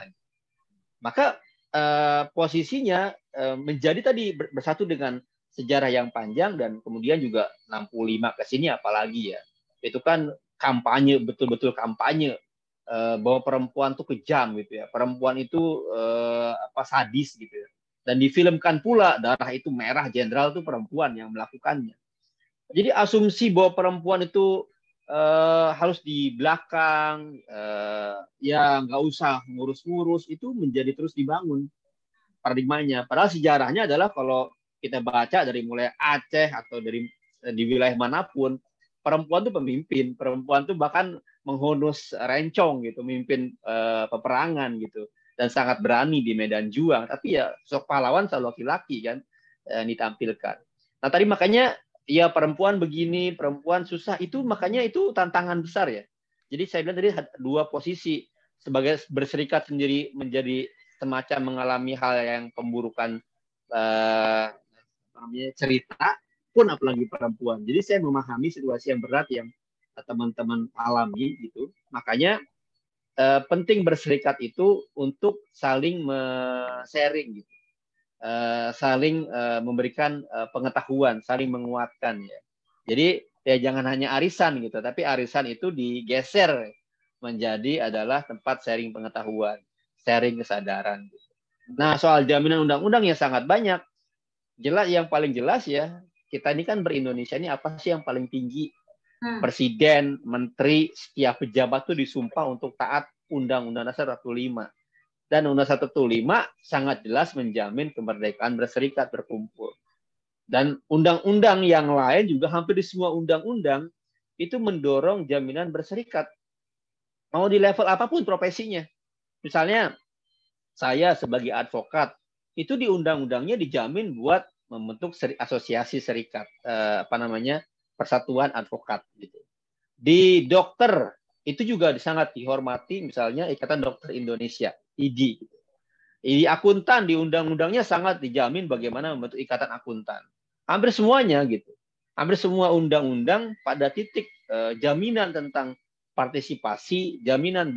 Maka uh, posisinya uh, menjadi tadi bersatu dengan sejarah yang panjang dan kemudian juga enam puluh lima ke sini apalagi ya. Itu kan kampanye, betul-betul kampanye uh, bahwa perempuan itu kejam gitu ya. Perempuan itu uh, apa sadis gitu ya. Dan difilmkan pula darah itu merah, jenderal itu perempuan yang melakukannya. Jadi asumsi bahwa perempuan itu Uh, harus di belakang, uh, ya nggak usah ngurus-ngurus, itu menjadi terus dibangun paradigmanya. Padahal sejarahnya adalah kalau kita baca dari mulai Aceh atau dari di wilayah manapun, perempuan itu pemimpin, perempuan itu bahkan menghunus rencong gitu, memimpin uh, peperangan gitu, dan sangat berani di medan juang. Tapi ya sosok pahlawan selalu laki-laki kan uh, ditampilkan. Nah tadi makanya ya perempuan begini, perempuan susah, itu makanya itu tantangan besar ya. Jadi saya bilang tadi dua posisi, sebagai berserikat sendiri menjadi semacam mengalami hal yang pemburukan eh, cerita, pun apalagi perempuan. Jadi saya memahami situasi yang berat yang teman-teman alami gitu. Makanya eh, penting berserikat itu untuk saling sharing gitu. Uh, saling uh, memberikan uh, pengetahuan, saling menguatkan ya. Jadi ya jangan hanya arisan gitu, tapi arisan itu digeser menjadi adalah tempat sharing pengetahuan, sharing kesadaran. Gitu. Nah soal jaminan undang-undang ya sangat banyak. Jelas yang paling jelas ya, kita ini kan ber-Indonesia ini apa sih yang paling tinggi? Hmm. Presiden, menteri, setiap pejabat tuh disumpah untuk taat Undang-Undang Dasar empat puluh lima. Dan Undang-Undang seratus empat puluh lima sangat jelas menjamin kemerdekaan berserikat, berkumpul. Dan undang-undang yang lain juga hampir di semua undang-undang itu mendorong jaminan berserikat. Mau di level apapun profesinya. Misalnya saya sebagai advokat, itu di undang-undangnya dijamin buat membentuk seri, asosiasi serikat, eh, apa namanya, persatuan advokat. Gitu. Di dokter, itu juga sangat dihormati, misalnya Ikatan Dokter Indonesia, I D I. I D I akuntan di undang-undangnya sangat dijamin bagaimana membentuk ikatan akuntan. Hampir semuanya gitu. Hampir semua undang-undang pada titik eh, jaminan tentang partisipasi, jaminan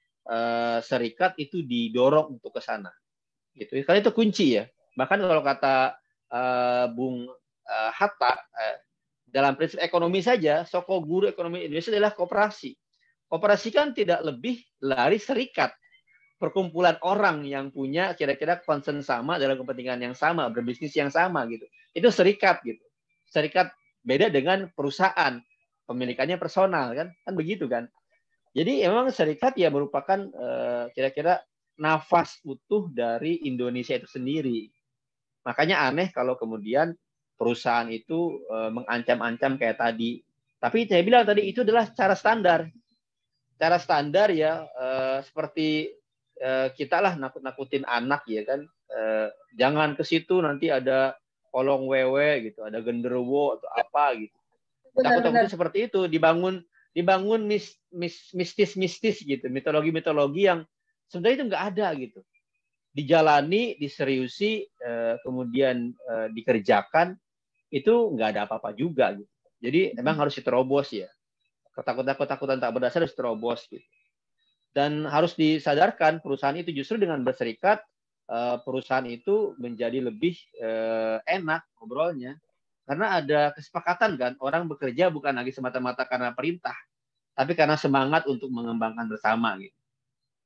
berserikat eh, itu didorong untuk ke sana. Gitu. Karena itu kunci ya. Bahkan kalau kata eh, Bung eh, Hatta, eh, dalam prinsip ekonomi saja, soko guru ekonomi Indonesia adalah koperasi. Koperasi kan tidak lebih lari serikat. Perkumpulan orang yang punya kira-kira concern sama dalam kepentingan yang sama, berbisnis yang sama gitu. Itu serikat gitu. Serikat beda dengan perusahaan, pemilikannya personal kan, kan begitu kan. Jadi memang serikat ya merupakan uh, kira-kira nafas utuh dari Indonesia itu sendiri. Makanya aneh kalau kemudian perusahaan itu uh, mengancam-ancam kayak tadi. Tapi saya bilang tadi itu adalah cara standar. Cara standar ya uh, seperti kita lah nakut-nakutin anak ya kan, eh, jangan ke situ nanti ada kolong wewe gitu, ada genderuwo atau apa gitu. Takut-takutnya seperti itu, dibangun dibangun mis, mis, mistis-mistis gitu, mitologi-mitologi yang sebenarnya itu nggak ada gitu. Dijalani, diseriusi, eh, kemudian eh, dikerjakan, itu nggak ada apa-apa juga gitu. Jadi emang harus diterobos ya. Ketakutan-ketakutan tak berdasar harus diterobos gitu. Dan harus disadarkan perusahaan itu justru dengan berserikat, perusahaan itu menjadi lebih enak ngobrolnya. Karena ada kesepakatan kan, orang bekerja bukan lagi semata-mata karena perintah, tapi karena semangat untuk mengembangkan bersama gitu.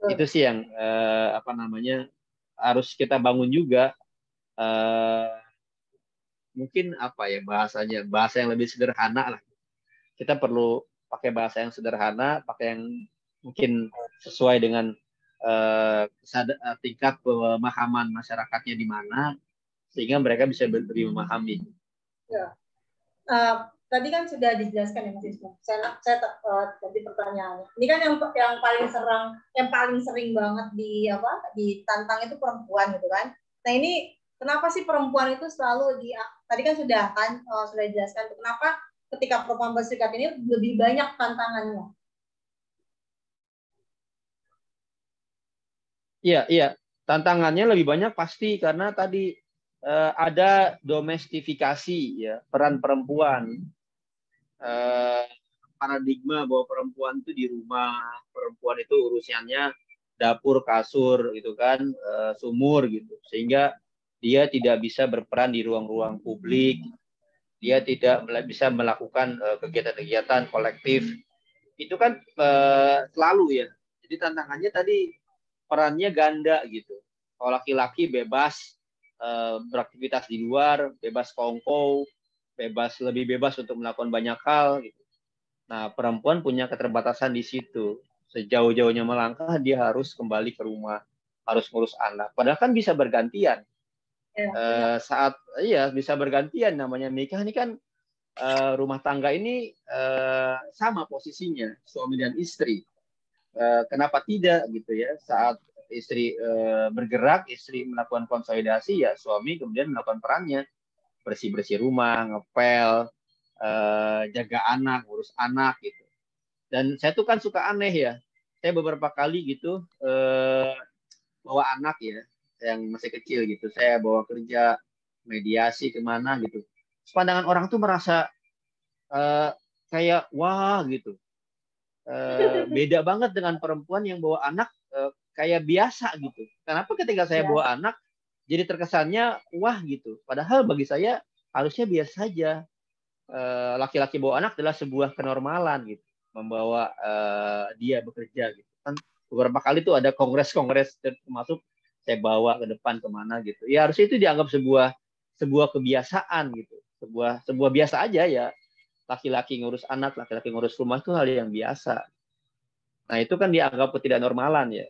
Itu sih yang eh, apa namanya harus kita bangun juga. Eh, mungkin apa ya bahasanya, bahasa yang lebih sederhana lah. Kita perlu pakai bahasa yang sederhana, pakai yang mungkin sesuai dengan eh, tingkat pemahaman masyarakatnya di mana, sehingga mereka bisa lebih memahami. Ya. Uh, tadi kan sudah dijelaskan ya Mas Isma. Saya saya uh, tadi pertanyaannya. Ini kan yang yang paling serang, yang paling sering banget di apa? Ditantang itu perempuan gitu kan. Nah, ini kenapa sih perempuan itu selalu di tadi kan sudah kan uh, sudah dijelaskan kenapa ketika perempuan berserikat ini lebih banyak tantangannya. Iya, iya. Tantangannya lebih banyak pasti karena tadi uh, ada domestifikasi ya, peran perempuan. Uh, paradigma bahwa perempuan itu di rumah, perempuan itu urusannya dapur, kasur gitu kan, uh, sumur gitu. Sehingga dia tidak bisa berperan di ruang-ruang publik. Dia tidak bisa melakukan uh, kegiatan-kegiatan kolektif. Itu kan uh, selalu ya. Jadi tantangannya tadi perannya ganda gitu. Kalau laki-laki bebas uh, beraktivitas di luar, bebas kongkow, bebas lebih bebas untuk melakukan banyak hal gitu. Nah, perempuan punya keterbatasan di situ. Sejauh-jauhnya melangkah dia harus kembali ke rumah, harus ngurus anak. Padahal kan bisa bergantian. Ya, uh, saat iya bisa bergantian, namanya nikah ini kan uh, rumah tangga ini uh, sama posisinya suami dan istri. Uh, kenapa tidak gitu ya? Saat istri uh, bergerak, istri melakukan konsolidasi, ya suami kemudian melakukan perannya, bersih-bersih rumah, ngepel, uh, jaga anak, ngurus anak gitu. Dan saya tuh kan suka aneh ya. Saya beberapa kali gitu uh, bawa anak ya, yang masih kecil gitu. Saya bawa kerja, mediasi kemana gitu. Terus pandangan orang tuh merasa uh, kayak wah gitu. Uh, beda banget dengan perempuan yang bawa anak uh, kayak biasa gitu. Kenapa ketika saya bawa anak jadi terkesannya wah gitu. Padahal bagi saya harusnya biasa saja. Uh, laki-laki bawa anak adalah sebuah kenormalan gitu. Membawa uh, dia bekerja gitu. Kan beberapa kali tuh ada kongres-kongres termasuk saya bawa ke depan kemana gitu. Ya harusnya itu dianggap sebuah sebuah kebiasaan gitu. Sebuah sebuah biasa aja ya. Laki-laki ngurus anak, laki-laki ngurus rumah itu hal yang biasa. Nah, itu kan dianggap ketidaknormalan ya.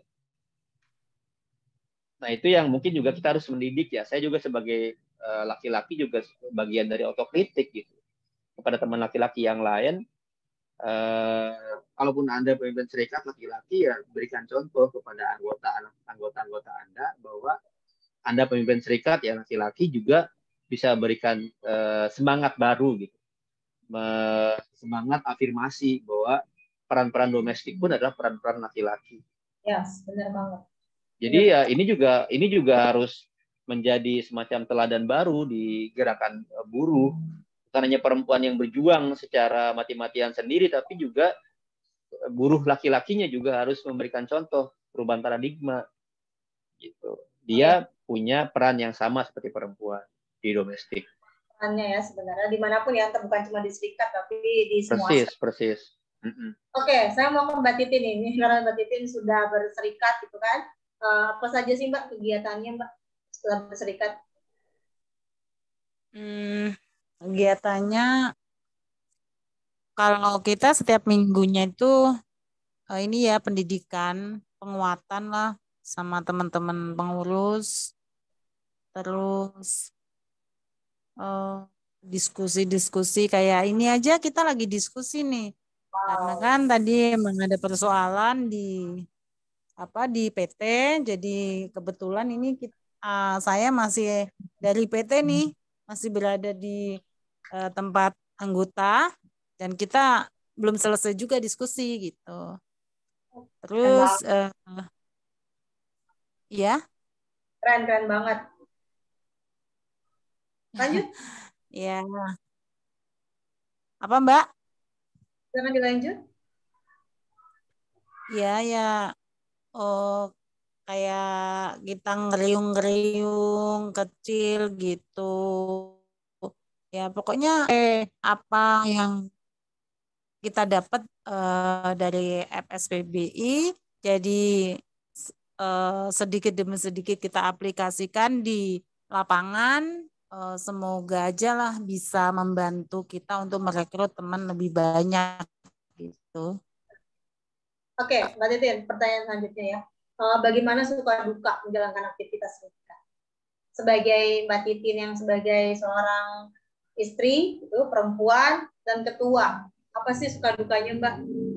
Nah, itu yang mungkin juga kita harus mendidik ya. Saya juga sebagai uh, laki-laki juga bagian dari otokritik gitu. Kepada teman laki-laki yang lain, uh, kalaupun Anda pemimpin serikat laki-laki ya berikan contoh kepada anggota anggota-anggota Anda bahwa Anda pemimpin serikat ya laki-laki juga bisa berikan uh, semangat baru gitu. Semangat afirmasi bahwa peran-peran domestik pun adalah peran-peran laki-laki. Ya, yes, benar banget. Jadi benar. Ya ini juga ini juga harus menjadi semacam teladan baru di gerakan buruh. Bukan hanya perempuan yang berjuang secara mati-matian sendiri, tapi juga buruh laki-lakinya juga harus memberikan contoh perubahan paradigma. Gitu. Dia okay. punya peran yang sama seperti perempuan di domestik. Ya sebenarnya dimanapun ya, bukan cuma di serikat tapi di semua persis aspek. persis mm-hmm. Oke, okay, saya mau ke Mbak Titin ini karena Mbak Titin sudah berserikat gitu kan, uh, apa saja sih Mbak kegiatannya Mbak setelah berserikat? Hmm, kegiatannya kalau kita setiap minggunya itu uh, ini ya pendidikan, penguatan lah sama teman-teman pengurus, terus uh, diskusi-diskusi kayak ini aja kita lagi diskusi nih. Wow. Karena kan tadi emang ada persoalan di apa di P T, jadi kebetulan ini kita, uh, saya masih dari P T nih, masih berada di uh, tempat anggota dan kita belum selesai juga diskusi gitu. Terus uh, ya. Keren-keren banget. Lanjut. Ya. Apa Mbak? Jangan dilanjut. Ya, ya. Oh, kayak kita ngeriung-ngeriung kecil gitu. Ya, pokoknya eh, apa yang kita dapat uh, dari F S P B I, jadi eh, sedikit demi sedikit kita aplikasikan di lapangan, eh, semoga aja lah bisa membantu kita untuk merekrut teman lebih banyak gitu. Oke, Mbak Titin, pertanyaan selanjutnya ya. Uh, bagaimana suka duka menjalankan aktivitas nikah? Sebagai Mbak Titin yang sebagai seorang istri, itu perempuan dan ketua, apa sih suka dukanya Mbak?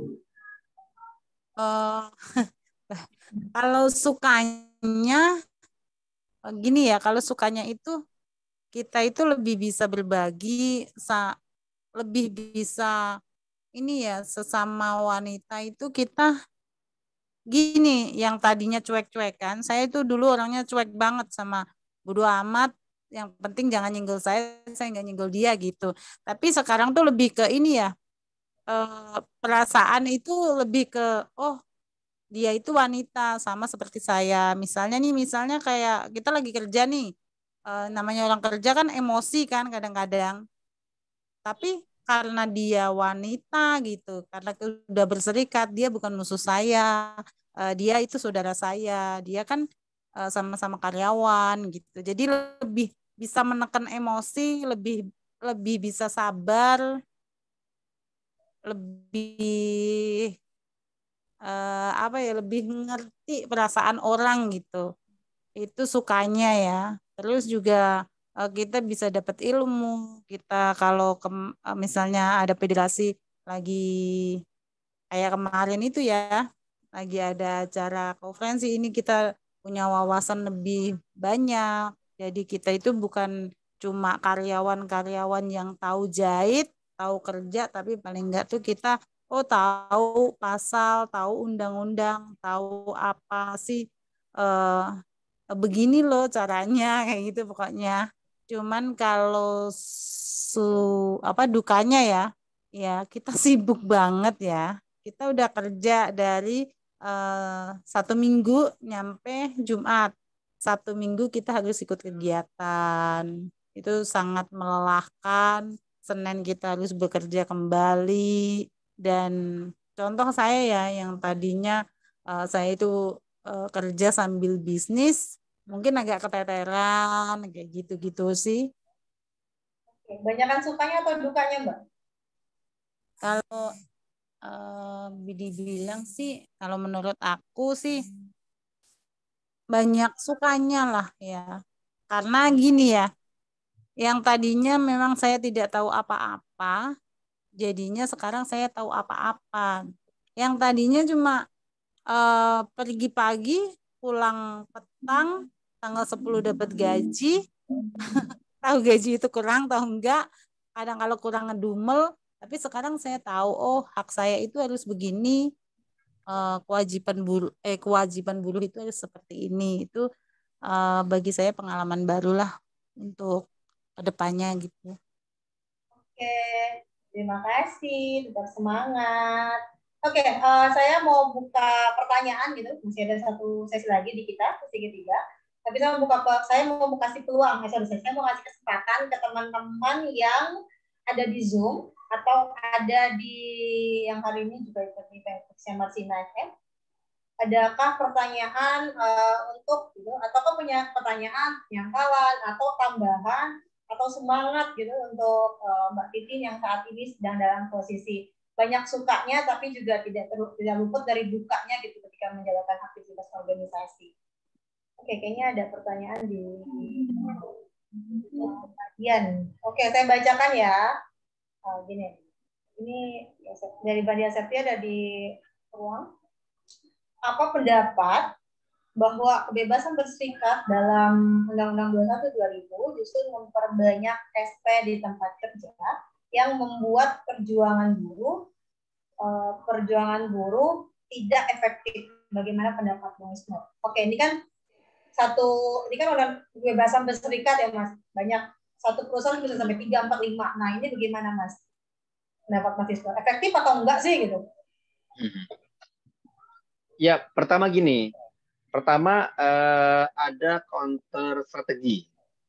Uh, kalau sukanya gini ya, kalau sukanya itu kita itu lebih bisa berbagi, lebih bisa ini ya, sesama wanita itu kita gini, yang tadinya cuek-cuek kan, saya itu dulu orangnya cuek banget sama bodo amat, yang penting jangan nyenggol saya, saya nggak nyenggol dia gitu. Tapi sekarang tuh lebih ke ini ya, eh, perasaan itu lebih ke, oh dia itu wanita sama seperti saya. Misalnya nih, misalnya kayak kita lagi kerja nih, eh, namanya orang kerja kan emosi kan kadang-kadang. Tapi karena dia wanita gitu, karena udah berserikat, dia bukan musuh saya, uh, dia itu saudara saya, dia kan uh, sama-sama karyawan gitu. Jadi lebih bisa menekan emosi, lebih lebih bisa sabar, lebih uh, apa ya, lebih ngerti perasaan orang gitu. Itu sukanya ya. Terus juga uh, kita bisa dapat ilmu. Kita kalau ke, uh, misalnya ada federasi lagi kayak kemarin itu ya, lagi ada acara konferensi ini, kita punya wawasan lebih banyak. Jadi kita itu bukan cuma karyawan-karyawan yang tahu jahit, tahu kerja, tapi paling enggak tuh kita oh tahu pasal, tahu undang-undang, tahu apa sih eh, begini loh caranya kayak gitu pokoknya. Cuman kalau su apa dukanya ya, ya kita sibuk banget ya. Kita udah kerja dari eh, satu minggu nyampe Jumat. Sabtu Minggu kita harus ikut kegiatan. Itu sangat melelahkan. Senin kita harus bekerja kembali. Dan contoh saya ya yang tadinya eh, saya itu eh, kerja sambil bisnis, mungkin agak keteteran kayak gitu-gitu sih. Banyakan sukanya atau dukanya Mbak? Kalau eh, dibilang sih, kalau menurut aku sih banyak sukanya lah ya. Karena gini ya, yang tadinya memang saya tidak tahu apa-apa, jadinya sekarang saya tahu apa-apa. Yang tadinya cuma eh, pergi pagi, pulang petang, tanggal sepuluh dapat gaji, tahu gaji itu kurang, tahu enggak, kadang kalau kurang ngedumel, tapi sekarang saya tahu, oh hak saya itu harus begini, eh, kewajiban buruh, eh kewajiban buruh itu harus seperti ini. Itu eh, bagi saya pengalaman barulah untuk kedepannya gitu. Oke, terima kasih, tetap semangat. Oke, uh, saya mau buka pertanyaan gitu, masih ada satu sesi lagi di kita, sesi ketiga. Tapi saya mau buka, saya mau kasih peluang, eh, sorry, saya mau kasih kesempatan ke teman-teman yang ada di Zoom atau ada di yang hari ini juga ikut di Pemkotnya Marsina F M. Adakah pertanyaan uh, untuk gitu, atau kau punya pertanyaan, penyangkalan atau tambahan atau semangat gitu untuk uh, Mbak Titin yang saat ini sedang dalam posisi banyak sukanya tapi juga tidak terus tidak luput dari dukanya gitu ketika menjalankan aktivitas organisasi. Oke, kayaknya ada pertanyaan di bagian. Oke, saya bacakan ya. Uh, gini, ini dari Badia Septia ada di ruang. Apa pendapat bahwa kebebasan berserikat dalam Undang-Undang dua puluh satu dua ribu justru memperbanyak S P di tempat kerja yang membuat perjuangan buruh eh, perjuangan buruh tidak efektif. Bagaimana pendapat Bang Isno? Oke, ini kan satu ini kan udah kebebasan berserikat ya Mas. Banyak satu perusahaan bisa sampai tiga, empat, lima. Nah, ini bagaimana Mas? Pendapat Mas Isno? Efektif atau enggak sih gitu? Ya, pertama gini. Pertama, eh, ada counter strategi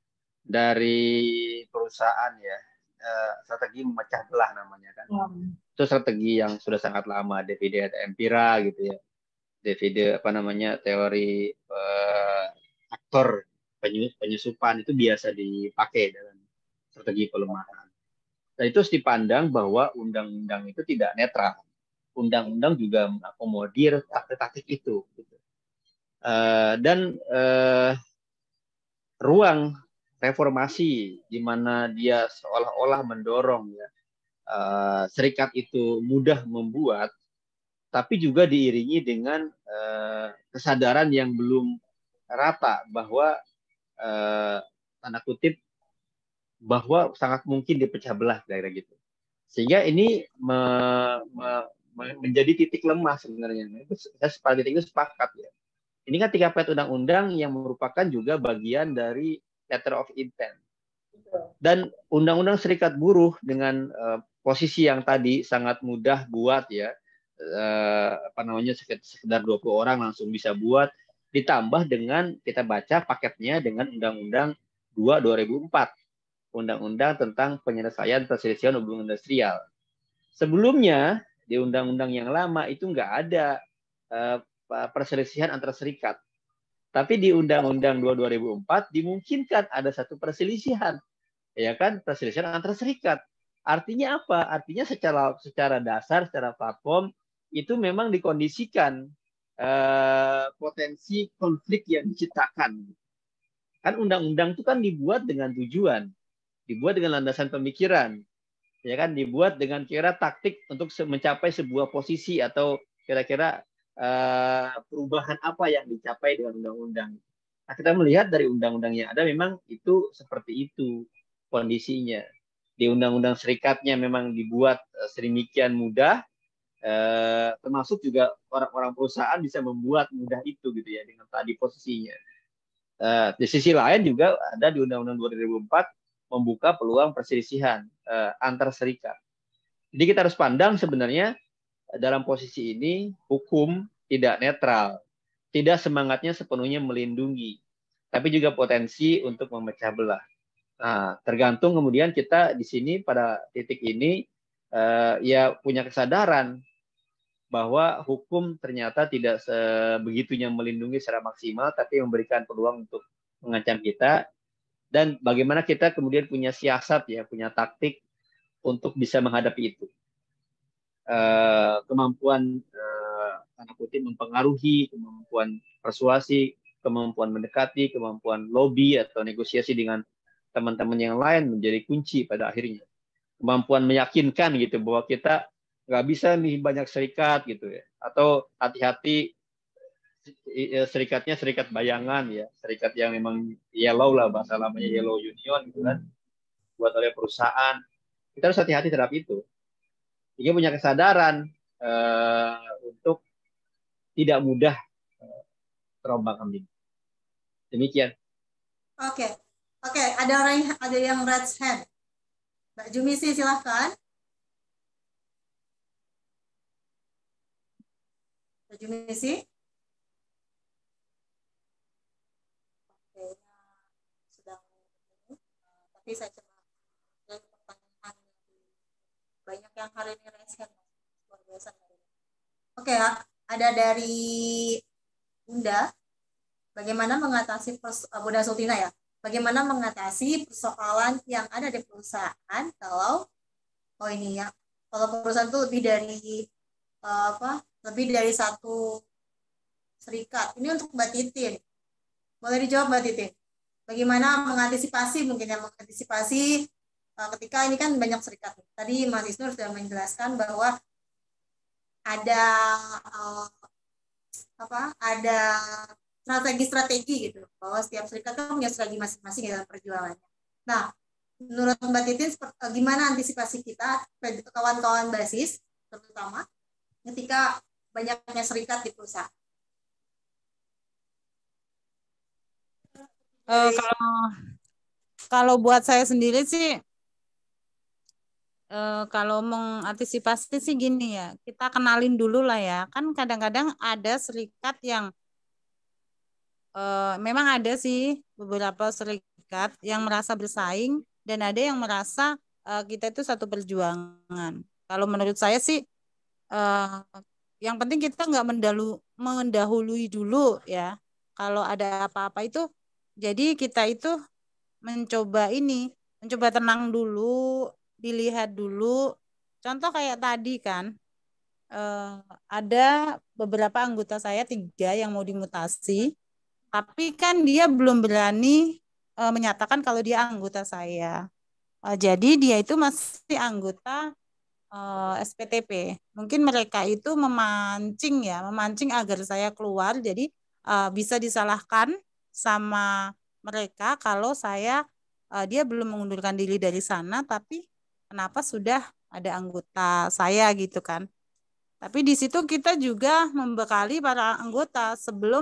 dari perusahaan ya. Eh, strategi memecah belah namanya kan. Hmm. Itu strategi yang sudah sangat lama, Davide et Empira gitu ya. divide apa namanya teori uh, aktor penyusupan itu biasa dipakai dalam strategi pelemahan. Dan itu harus dipandang bahwa undang-undang itu tidak netral. Undang-undang juga mengakomodir taktik-taktik itu. Uh, dan uh, ruang reformasi di mana dia seolah-olah mendorong ya uh, serikat itu mudah membuat, tapi juga diiringi dengan uh, kesadaran yang belum rata bahwa uh, tanda kutip bahwa sangat mungkin dipecah belah daerah gitu. Sehingga ini me, me, me, menjadi titik lemah sebenarnya. Saya pada titik itu sepakat ya. Ini kan tiga puluh undang-undang yang merupakan juga bagian dari letter of intent. Dan undang-undang serikat buruh dengan uh, posisi yang tadi sangat mudah buat ya, uh, apa namanya sekedar dua puluh orang langsung bisa buat, ditambah dengan kita baca paketnya dengan undang-undang dua dua ribu empat, undang-undang tentang penyelesaian perselisihan hubungan industrial. Sebelumnya di undang-undang yang lama itu nggak ada uh, perselisihan antar serikat. Tapi di Undang-Undang dua dua ribu empat dimungkinkan ada satu perselisihan, ya kan, perselisihan antar serikat. Artinya apa? Artinya secara secara dasar, secara platform itu memang dikondisikan eh, potensi konflik yang diciptakan. Kan undang-undang itu kan dibuat dengan tujuan, dibuat dengan landasan pemikiran, ya kan, dibuat dengan kira taktik untuk mencapai sebuah posisi atau kira-kira Uh, perubahan apa yang dicapai dengan undang-undang. Nah, kita melihat dari undang-undang yang ada memang itu seperti itu kondisinya. Di undang-undang serikatnya memang dibuat uh, sedemikian mudah, uh, termasuk juga orang-orang perusahaan bisa membuat mudah itu gitu ya dengan tadi posisinya. Uh, di sisi lain juga ada di Undang-Undang dua ribu empat membuka peluang perselisihan uh, antar serikat. Jadi kita harus pandang sebenarnya dalam posisi ini hukum tidak netral, tidak semangatnya sepenuhnya melindungi, tapi juga potensi untuk memecah belah. Nah, tergantung kemudian kita di sini pada titik ini uh, ya punya kesadaran bahwa hukum ternyata tidak sebegitunya melindungi secara maksimal, tapi memberikan peluang untuk mengancam kita, dan bagaimana kita kemudian punya siasat ya, punya taktik untuk bisa menghadapi itu. Uh, kemampuan uh, tanda kutip mempengaruhi, kemampuan persuasi, kemampuan mendekati, kemampuan lobby atau negosiasi dengan teman-teman yang lain menjadi kunci pada akhirnya. Kemampuan meyakinkan gitu bahwa kita nggak bisa nih banyak serikat gitu ya, atau hati-hati serikatnya serikat bayangan ya, serikat yang memang yellow lah, bahasa lamanya yellow union gitu kan, buat oleh perusahaan. Kita harus hati-hati terhadap itu. Dia punya kesadaran uh, untuk tidak mudah uh, terombang-ambing. Demikian. Oke, okay. oke. Okay. Ada orang yang, ada yang raise hand. Mbak Jumisi silahkan. Mbak Jumisi. Oke, okay. Sedang. Tapi saya coba pertanyaan banyak yang hari ini raise. Luar biasa. Oke, ada dari Bunda. Bagaimana mengatasi pers- Bunda Sultina ya? Bagaimana mengatasi persoalan yang ada di perusahaan kalau oh ini ya, kalau perusahaan itu lebih dari uh, apa? Lebih dari satu serikat. Ini untuk Mbak Titin. Boleh dijawab Mbak Titin? Bagaimana mengantisipasi mungkin yang mengantisipasi ketika ini kan banyak serikat. Tadi Mas Isnur sudah menjelaskan bahwa ada uh, apa? Ada strategi-strategi gitu, bahwa setiap serikat kan punya strategi masing-masing dalam perjuangannya. Nah, menurut Mbak Titin, gimana antisipasi kita, kawan-kawan basis, terutama ketika banyaknya serikat di perusahaan? Uh, kalau kalau buat saya sendiri sih, Uh, kalau mengantisipasi sih gini ya, kita kenalin dulu lah ya. Kan kadang-kadang ada serikat yang uh, memang ada sih beberapa serikat yang merasa bersaing dan ada yang merasa uh, kita itu satu perjuangan. Kalau menurut saya sih, uh, yang penting kita nggak mendalu, mendahului dulu ya. Kalau ada apa-apa itu, jadi kita itu mencoba ini, mencoba tenang dulu, dilihat dulu. Contoh kayak tadi kan, eh, ada beberapa anggota saya tiga yang mau dimutasi, tapi kan dia belum berani eh, menyatakan kalau dia anggota saya. Eh, jadi dia itu masih anggota eh, S P T P. Mungkin mereka itu memancing ya, memancing agar saya keluar. Jadi eh, bisa disalahkan sama mereka kalau saya eh, dia belum mengundurkan diri dari sana, tapi kenapa sudah ada anggota saya gitu kan. Tapi di situ kita juga membekali para anggota sebelum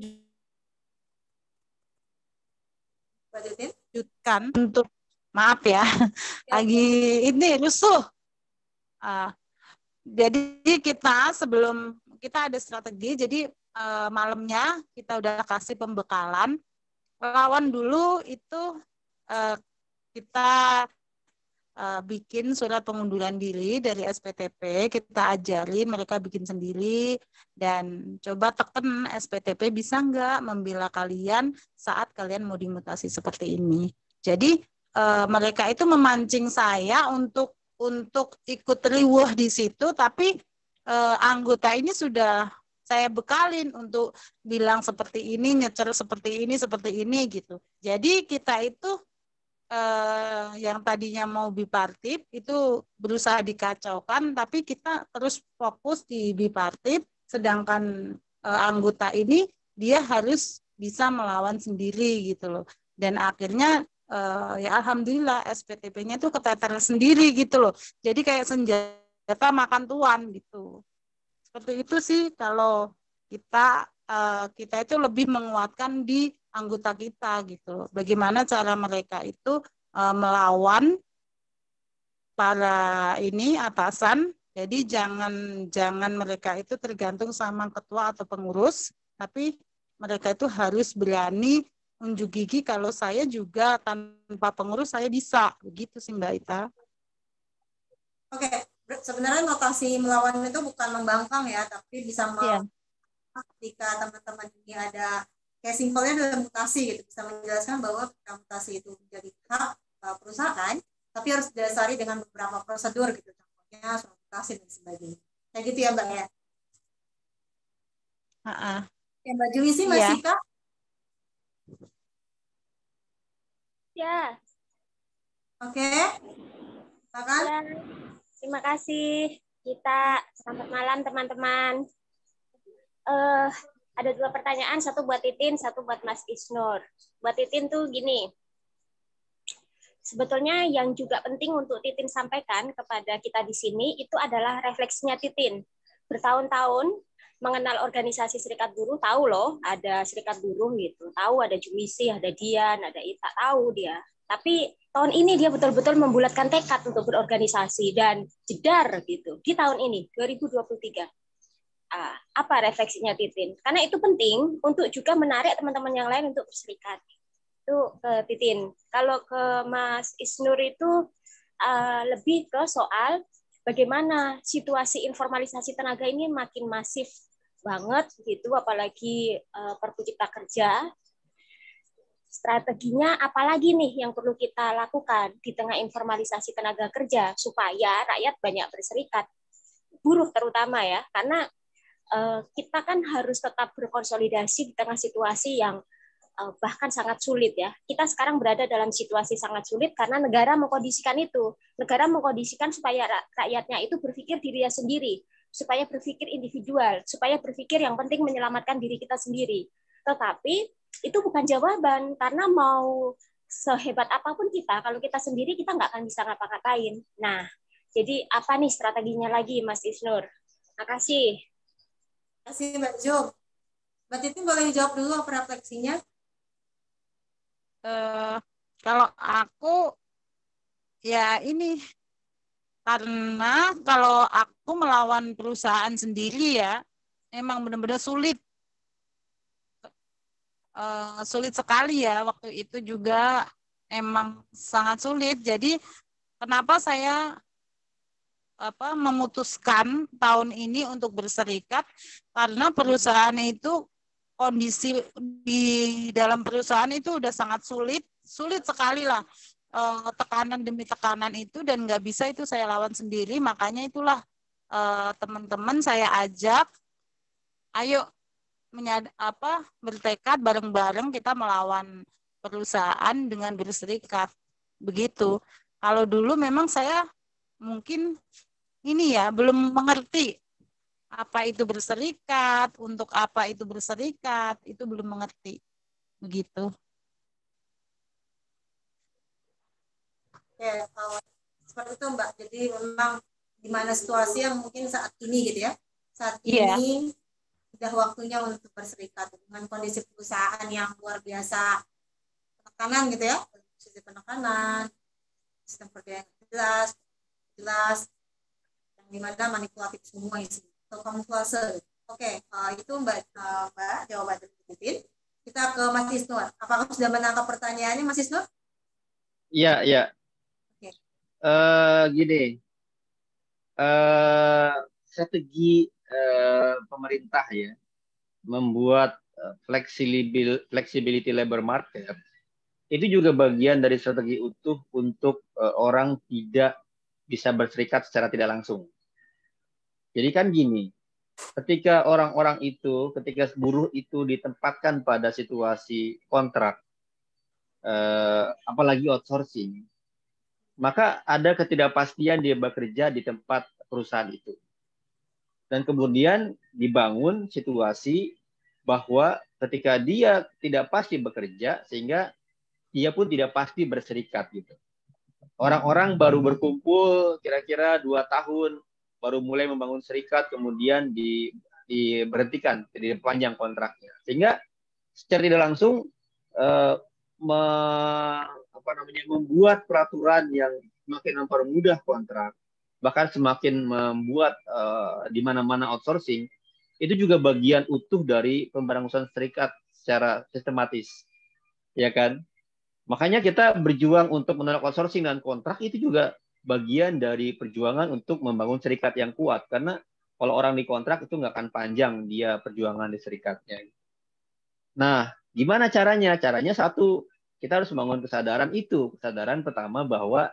melanjutkan untuk maaf ya, lagi ini rusuh. Uh, jadi kita sebelum kita ada strategi, jadi uh, malamnya kita udah kasih pembekalan. Lawan dulu itu uh, kita uh, bikin surat pengunduran diri dari S P T P, kita ajarin mereka bikin sendiri dan coba tekan S P T P bisa nggak membela kalian saat kalian mau dimutasi seperti ini. Jadi uh, mereka itu memancing saya untuk untuk ikut riuh di situ, tapi eh, anggota ini sudah saya bekalin untuk bilang seperti ini, nyecer seperti ini, seperti ini gitu. Jadi kita itu eh, yang tadinya mau bipartip itu berusaha dikacaukan, tapi kita terus fokus di bipartip, sedangkan eh, anggota ini dia harus bisa melawan sendiri gitu loh. Dan akhirnya Uh, ya alhamdulillah S P T P-nya itu keteter sendiri gitu loh. Jadi kayak senjata makan tuan gitu. Seperti itu sih kalau kita uh, kita itu lebih menguatkan di anggota kita gitu. Bagaimana cara mereka itu uh, melawan para ini atasan. Jadi jangan jangan mereka itu tergantung sama ketua atau pengurus, tapi mereka itu harus berani unjuk gigi kalau saya juga tanpa pengurus saya bisa. Begitu sih Mbak Ita. Oke, sebenarnya notasi melawan itu bukan membangkang ya, tapi bisa melawan yeah. Ketika teman-teman ini ada kayak simpelnya dalam mutasi gitu, bisa menjelaskan bahwa mutasi itu menjadi hak uh, perusahaan, tapi harus didasari dengan beberapa prosedur gitu, contohnya surat mutasi dan sebagainya. Kayak gitu ya Mbak ya. Uh-uh. Ya Mbak Juwisi masih yeah. Kak? Ya. Oke. Silakan. Ya. Terima kasih kita. Selamat malam teman-teman. Uh, ada dua pertanyaan, satu buat Titin, satu buat Mas Isnur. Buat Titin tuh gini. Sebetulnya yang juga penting untuk Titin sampaikan kepada kita di sini itu adalah refleksinya Titin. Bertahun-tahun mengenal organisasi serikat buruh, tahu loh ada serikat buruh gitu, tahu ada Juwisi, ada Dian, ada Ita, tahu dia. Tapi tahun ini dia betul-betul membulatkan tekad untuk berorganisasi dan jedar gitu di tahun ini dua ribu dua puluh tiga. Ah, apa refleksinya Titin? Karena itu penting untuk juga menarik teman-teman yang lain untuk berserikat. Itu ke Titin. Kalau ke Mas Isnur itu uh, lebih ke soal bagaimana situasi informalisasi tenaga ini makin masif banget gitu, apalagi uh, Perpu Cipta Kerja. Strateginya apalagi nih yang perlu kita lakukan di tengah informalisasi tenaga kerja supaya rakyat banyak berserikat, buruh terutama ya, karena uh, kita kan harus tetap berkonsolidasi di tengah situasi yang uh, bahkan sangat sulit ya. Kita sekarang berada dalam situasi sangat sulit karena negara mengkondisikan itu. Negara mengkondisikan supaya rakyatnya itu berpikir dirinya sendiri, supaya berpikir individual, supaya berpikir yang penting menyelamatkan diri kita sendiri. Tetapi itu bukan jawaban, karena mau sehebat apapun kita, kalau kita sendiri kita nggak akan bisa ngapa-ngapain. Nah, jadi apa nih strateginya lagi, Mas Isnur? Makasih. Terima kasih, Mbak Jo. Mbak Titin boleh jawab dulu apa refleksinya? Uh, kalau aku, ya ini, karena kalau aku melawan perusahaan sendiri ya, memang benar-benar sulit. Uh, sulit sekali ya, waktu itu juga emang sangat sulit. Jadi kenapa saya apa memutuskan tahun ini untuk berserikat karena perusahaan itu kondisi di dalam perusahaan itu udah sangat sulit, sulit sekali lah, eh, tekanan demi tekanan itu, dan nggak bisa itu saya lawan sendiri. Makanya itulah eh, teman-teman saya ajak, ayo menyad, apa bertekad bareng-bareng kita melawan perusahaan dengan berserikat. Begitu. Kalau dulu memang saya mungkin ini ya belum mengerti apa itu berserikat, untuk apa itu berserikat, itu belum mengerti. Begitu. Ya, kalau seperti itu Mbak. Jadi memang di mana situasi yang mungkin saat ini gitu ya. Saat Iya. ini sudah waktunya untuk berserikat dengan kondisi perusahaan yang luar biasa penekanan gitu ya. Sistem penekanan, sistem kerja yang jelas, jelas, yang dimana manipulatif semua isi. Atau kamuflase. Oke, uh, itu Mbak, uh, Mbak jawaban dari Titin. Kita ke Mas Isnur. Apakah sudah menangkap pertanyaannya Mas Isnur? Iya, iya. Oke. Uh, gini, uh, strategi uh, pemerintah ya membuat uh, flexibility, flexibility labor market itu juga bagian dari strategi utuh untuk uh, orang tidak bisa berserikat secara tidak langsung. Jadi kan gini, ketika orang-orang itu, ketika buruh itu ditempatkan pada situasi kontrak, eh, apalagi outsourcing, maka ada ketidakpastian dia bekerja di tempat perusahaan itu. Dan kemudian dibangun situasi bahwa ketika dia tidak pasti bekerja, sehingga dia pun tidak pasti berserikat gitu. Orang-orang baru berkumpul kira-kira dua tahun, baru mulai membangun serikat, kemudian di, diberhentikan, jadi panjang kontraknya. Sehingga secara tidak langsung eh, me, apa namanya, membuat peraturan yang semakin mempermudah kontrak, bahkan semakin membuat eh, di mana-mana outsourcing, itu juga bagian utuh dari pemberangusan serikat secara sistematis, ya kan? Makanya kita berjuang untuk menolak outsourcing dan kontrak itu juga bagian dari perjuangan untuk membangun serikat yang kuat. Karena kalau orang di kontrak itu nggak akan panjang dia perjuangan di serikatnya. Nah, gimana caranya? Caranya satu, kita harus membangun kesadaran itu. Kesadaran pertama bahwa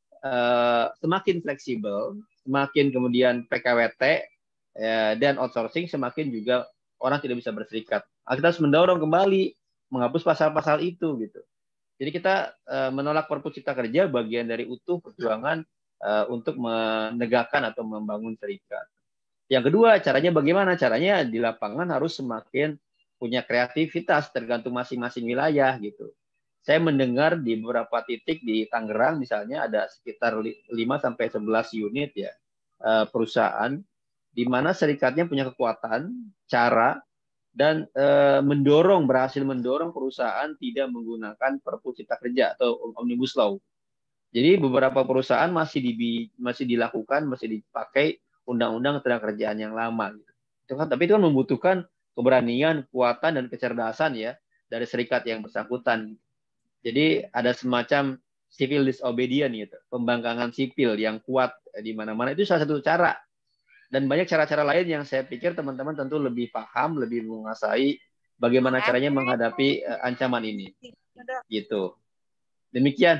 eh, semakin fleksibel, semakin kemudian P K W T eh, dan outsourcing, semakin juga orang tidak bisa berserikat. Nah, kita harus mendorong kembali menghapus pasal-pasal itu gitu. Jadi kita uh, menolak Perpu Cipta Kerja bagian dari utuh perjuangan uh, untuk menegakkan atau membangun serikat. Yang kedua, caranya bagaimana? Caranya di lapangan harus semakin punya kreativitas tergantung masing-masing wilayah gitu. Saya mendengar di beberapa titik di Tangerang misalnya ada sekitar lima sampai sebelas unit ya uh, perusahaan di mana serikatnya punya kekuatan, cara, dan e, mendorong berhasil mendorong perusahaan tidak menggunakan Perpu Cipta Kerja atau Omnibus Law. Jadi beberapa perusahaan masih di, masih dilakukan, masih dipakai undang-undang tenaga kerjaan yang lama. Gitu. Itu kan, tapi itu kan membutuhkan keberanian, kekuatan, dan kecerdasan ya dari serikat yang bersangkutan. Jadi ada semacam civil disobedience gitu, pembangkangan sipil yang kuat di mana-mana, itu salah satu cara. Dan banyak cara-cara lain yang saya pikir teman-teman tentu lebih paham, lebih menguasai bagaimana caranya menghadapi uh, ancaman ini. Gitu. Demikian.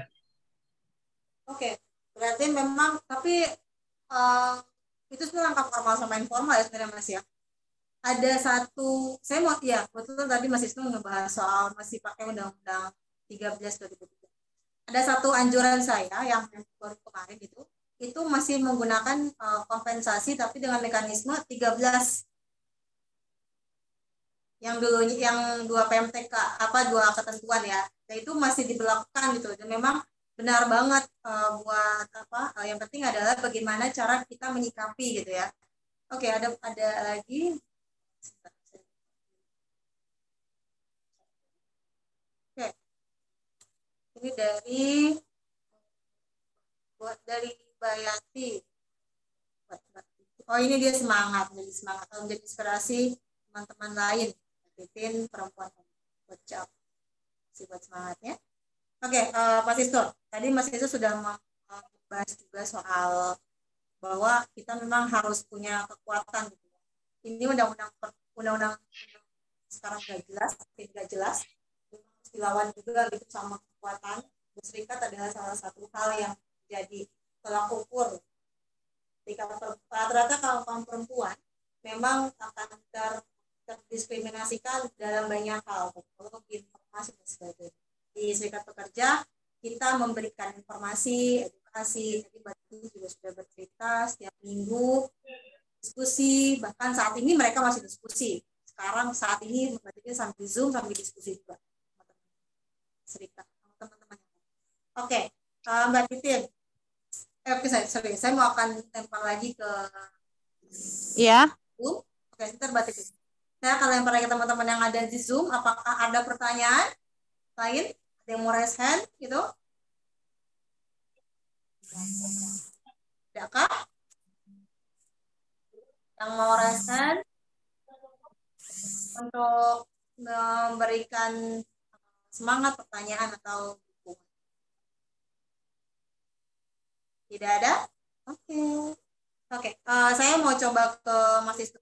Oke, berarti memang, tapi uh, itu sebenarnya langkah formal sama informal ya sebenarnya Mas ya. Ada satu, saya mau, ya betul tadi Mas Isnu ngebahas soal masih pakai Undang-Undang tiga belas dua ribu tiga. Ada satu anjuran saya yang baru kemarin itu, itu masih menggunakan uh, kompensasi tapi dengan mekanisme tiga belas yang dulu yang dua P M T K apa dua ketentuan ya, nah, itu masih diberlakukan gitu. Dan memang benar banget uh, buat apa uh, yang penting adalah bagaimana cara kita menyikapi gitu ya. Oke, ada ada lagi. Oke, ini dari buat dari Bayati. Oh, ini dia semangat, jadi semangat atau menjadi inspirasi teman-teman lain. Titin perempuan bocah. Si buat semangatnya. Oke, uh, Mas Isnu. Tadi Mas Isnu sudah membahas juga soal bahwa bahwa kita memang harus punya kekuatan gitu. Ini undang-undang undang-undang sekarang nggak jelas, tidak jelas, harus dilawan juga gitu sama kekuatan. Berserikat adalah salah satu hal yang jadi tolak ukur. Ketika rata-rata kalau kaum perempuan memang akan ter, terdiskriminasikan dalam banyak hal, teknologi, informasi dan sebagainya. Di Serikat Pekerja kita memberikan informasi, edukasi, jadi Mbak Titi juga sudah bercerita setiap minggu diskusi, bahkan saat ini mereka masih diskusi. Sekarang saat ini Mbak Titi sambil Zoom sambil diskusi juga Serikat teman-teman. Oke, uh, Mbak Titin, eh, oke saya, sorry, saya mau akan lempar lagi ke Iya. Zoom. Oke, sebentar Mbak Titin. Saya akan lempar lagi ke teman-teman yang ada di Zoom. Apakah ada pertanyaan lain? Ada yang mau raise hand gitu? Adakah yang mau raise hand untuk memberikan semangat pertanyaan atau dukungan? Tidak ada? Oke. Okay. Oke, okay. uh, saya mau coba ke Mas Isnu.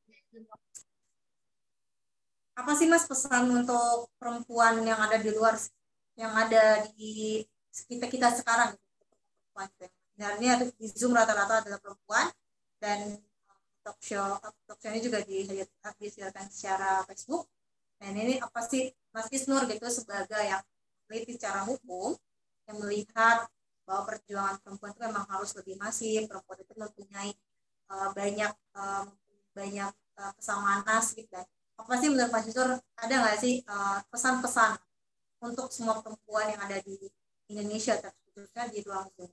Apa sih Mas pesan untuk perempuan yang ada di luar, yang ada di sekitar kita sekarang? Sebenarnya di Zoom rata-rata adalah perempuan, dan talk show, talk show ini juga disiarkan secara Facebook. Dan ini apa sih Mas Isnur gitu sebagai yang meneliti secara hukum, yang melihat bahwa perjuangan perempuan itu memang harus lebih masif, perempuan itu mempunyai uh, banyak uh, banyak uh, kesamaan nasib, dan apa sih menurut Mas Isnur, ada nggak sih uh, pesan-pesan untuk semua perempuan yang ada di Indonesia, terkhususnya di ruang Zoom?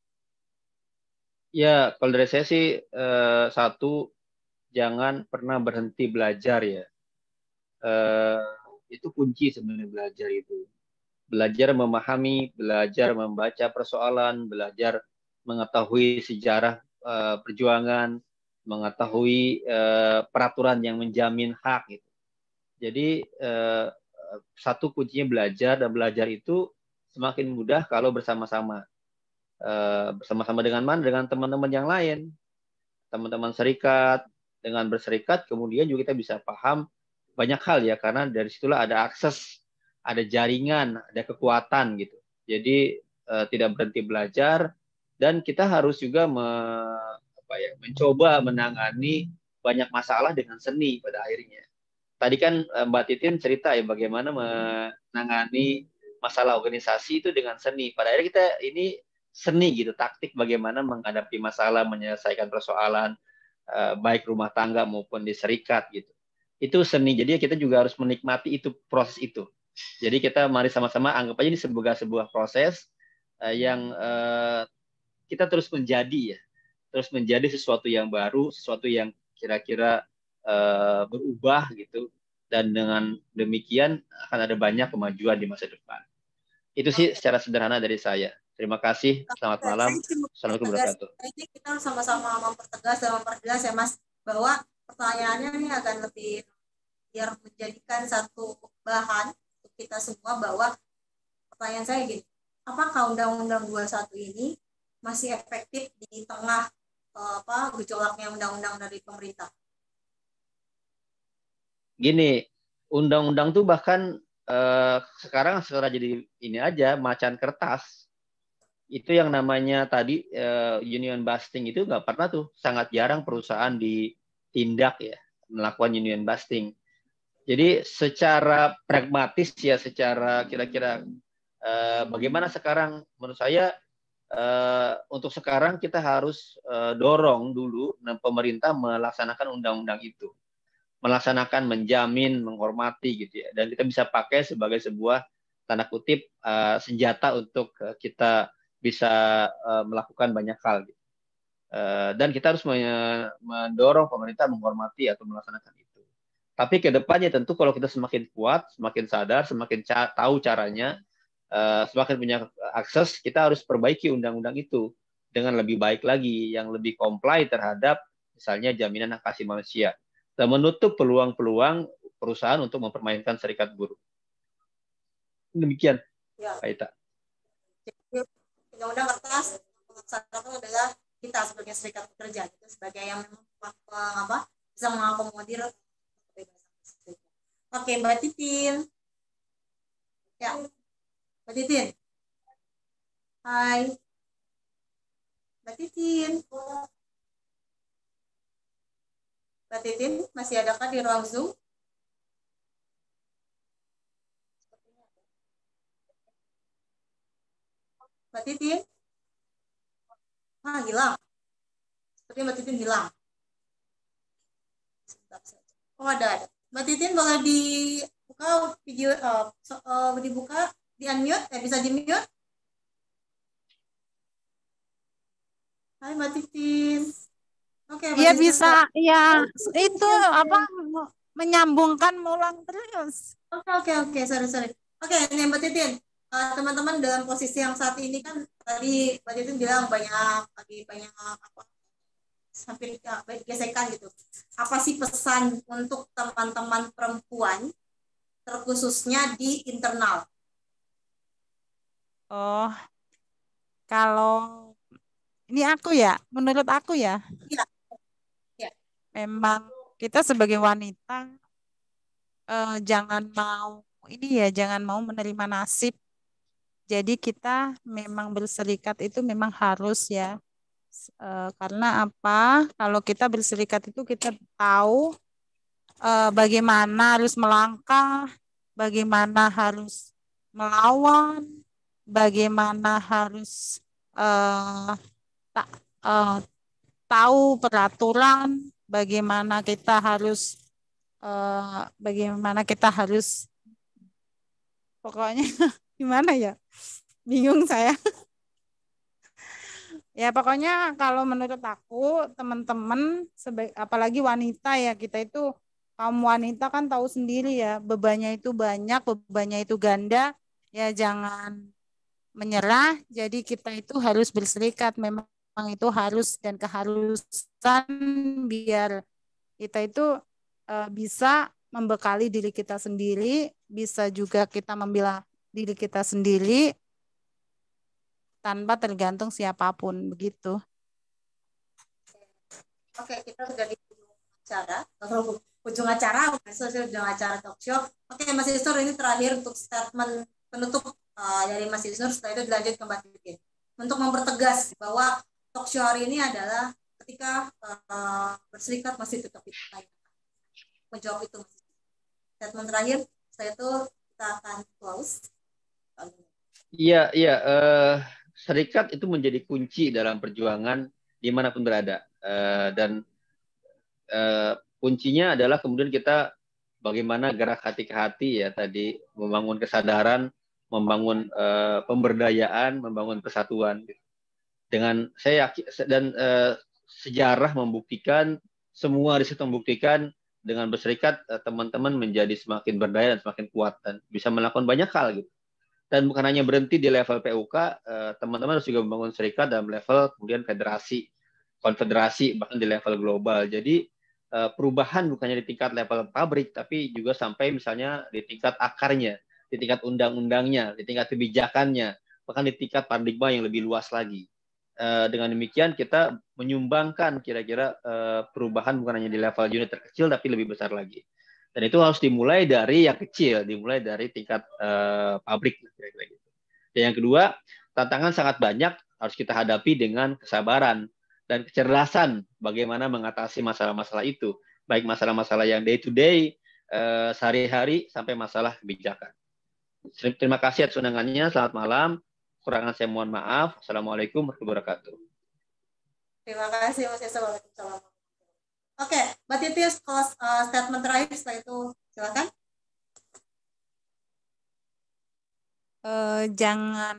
Ya, kalau dari saya sih uh, satu, jangan pernah berhenti belajar ya. Uh, itu kunci sebenarnya belajar itu. Belajar memahami, belajar membaca persoalan, belajar mengetahui sejarah uh, perjuangan, mengetahui uh, peraturan yang menjamin hak gitu. Jadi uh, satu kuncinya belajar, dan belajar itu semakin mudah kalau bersama-sama. Uh, bersama-sama dengan mana? Dengan teman-teman yang lain, teman-teman serikat. Dengan berserikat kemudian juga kita bisa paham banyak hal ya, karena dari situlah ada akses, ada jaringan, ada kekuatan gitu. Jadi uh, tidak berhenti belajar, dan kita harus juga me, apa ya, mencoba menangani banyak masalah dengan seni pada akhirnya. Tadi kan uh, Mbak Titin cerita ya bagaimana menangani masalah organisasi itu dengan seni. Pada akhirnya kita ini seni gitu, taktik bagaimana menghadapi masalah, menyelesaikan persoalan, uh, baik rumah tangga maupun di serikat gitu. Itu seni. Jadi kita juga harus menikmati itu, proses itu. Jadi kita mari sama-sama anggap aja ini sebagai sebuah proses uh, yang uh, kita terus menjadi ya, terus menjadi sesuatu yang baru, sesuatu yang kira-kira uh, berubah gitu. Dan dengan demikian akan ada banyak kemajuan di masa depan. Itu sih secara sederhana dari saya. Terima kasih. Selamat malam. Assalamualaikum warahmatullahi wabarakatuh. Ini kita sama-sama mempertegas dan memperjelas ya Mas, bahwa pertanyaannya ini akan lebih biar menjadikan satu bahan untuk kita semua, bahwa pertanyaan saya gini, apakah Undang-Undang dua puluh satu ini masih efektif di tengah apa gejolaknya undang-undang dari pemerintah? Gini, undang-undang tuh bahkan eh, sekarang sekarang jadi ini aja, macan kertas. Itu yang namanya tadi eh, union busting itu nggak pernah tuh, sangat jarang perusahaan ditindak ya melakukan union busting. Jadi secara pragmatis ya, secara kira-kira eh, bagaimana sekarang, menurut saya eh, untuk sekarang kita harus eh, dorong dulu pemerintah melaksanakan undang-undang itu, melaksanakan, menjamin, menghormati gitu ya, dan kita bisa pakai sebagai sebuah tanda kutip uh, senjata untuk uh, kita bisa uh, melakukan banyak hal gitu. Uh, dan kita harus mendorong pemerintah menghormati atau melaksanakan itu. Tapi ke depannya tentu kalau kita semakin kuat, semakin sadar, semakin ca- tahu caranya, uh, semakin punya akses, kita harus perbaiki undang-undang itu dengan lebih baik lagi, yang lebih comply terhadap misalnya jaminan hak asasi manusia, dan menutup peluang-peluang perusahaan untuk mempermainkan serikat buruh. Demikian, Ya. Pak Ita. Undang-undang kertas melaksanakan adalah kita sebagai serikat pekerja gitu, sebagai yang memang apa bisa mengakomodir kebebasan berserikat. Oke, Mbak Titin. Ya, Mbak Titin. Hai. Mbak Titin. Mbak Titin, masih adakah di ruang Zoom? Mbak Titin? Ah, hilang. Seperti Mbak Titin hilang. Oh, ada, ada. Mbak Titin boleh dibuka video, uh, so, uh, dibuka, di unmute, eh, bisa di mute? Hai Mbak Titin. Oke, Iya bisa, ya itu apa menyambungkan ulang terus. Oke, oke, oke, sorry, sorry. Oke, ini Mbak Titin. Teman-teman uh, dalam posisi yang saat ini kan tadi Mbak Titin bilang banyak lagi banyak apa hampir ya, gesekan gitu. Apa sih pesan untuk teman-teman perempuan terkhususnya di internal? Oh, kalau ini aku ya, menurut aku ya, ya. ya. memang kita sebagai wanita eh, jangan mau ini ya, jangan mau menerima nasib. Jadi kita memang berserikat itu memang harus ya. E, karena apa? Kalau kita berserikat itu kita tahu e, bagaimana harus melangkah, bagaimana harus melawan, bagaimana harus e, ta, e, tahu peraturan, bagaimana kita harus e, bagaimana kita harus pokoknya gimana ya? Bingung saya. Ya pokoknya kalau menurut aku teman-teman apalagi wanita ya, kita itu kaum wanita kan tahu sendiri ya, bebannya itu banyak, bebannya itu ganda, ya jangan menyerah. Jadi kita itu harus berserikat, memang itu harus dan keharusan biar kita itu uh, bisa membekali diri kita sendiri, bisa juga kita membela diri kita sendiri tanpa tergantung siapapun, begitu. Oke, kita sudah di ujung acara, atau ujung acara, ujung acara talk show. Oke, Mas Isnur, ini terakhir untuk statement penutup uh, dari Mas Isnur, setelah itu dilanjut ke Mbak Titin. Untuk mempertegas bahwa talk show hari ini adalah ketika uh, berserikat masih tetap dipertanyakan. Menjawab itu. Statement terakhir, setelah itu kita akan close. Iya, iya. Uh... Serikat itu menjadi kunci dalam perjuangan dimanapun berada, uh, dan uh, kuncinya adalah kemudian kita bagaimana gerak hati ke hati ya tadi, membangun kesadaran, membangun uh, pemberdayaan, membangun persatuan. Dengan saya yakin dan uh, sejarah membuktikan, semua riset membuktikan dengan berserikat uh, teman-teman menjadi semakin berdaya dan semakin kuat dan bisa melakukan banyak hal gitu. Dan bukan hanya berhenti di level P U K, teman-teman harus juga membangun serikat dalam level kemudian federasi, konfederasi, bahkan di level global. Jadi perubahan bukannya di tingkat level pabrik, tapi juga sampai misalnya di tingkat akarnya, di tingkat undang-undangnya, di tingkat kebijakannya, bahkan di tingkat paradigma yang lebih luas lagi. Dengan demikian kita menyumbangkan kira-kira perubahan bukan hanya di level unit terkecil, tapi lebih besar lagi. Dan itu harus dimulai dari yang kecil, dimulai dari tingkat uh, pabrik. Kira-kira gitu. Dan yang kedua, tantangan sangat banyak harus kita hadapi dengan kesabaran dan kecerdasan bagaimana mengatasi masalah-masalah itu. Baik masalah-masalah yang day to day, uh, sehari-hari, sampai masalah kebijakan. Terima kasih atas undangannya, selamat malam. Kurangan saya mohon maaf. Assalamualaikum warahmatullahi wabarakatuh. Terima kasih Mas Yesa. Waalaikumsalam. Oke, Mbak Titin, kalau uh, statement terakhir setelah itu silakan. Uh, jangan,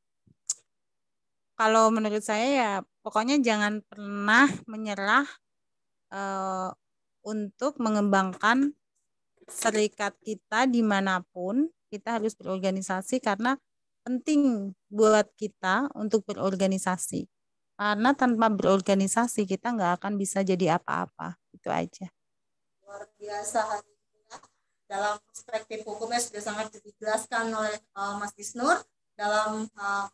kalau menurut saya ya pokoknya jangan pernah menyerah uh, untuk mengembangkan serikat kita dimanapun. Kita harus berorganisasi karena penting buat kita untuk berorganisasi. Karena tanpa berorganisasi kita nggak akan bisa jadi apa-apa. Itu aja. Luar biasa hari ini ya. Dalam perspektif hukumnya sudah sangat dijelaskan oleh uh, Mas Isnur dalam uh,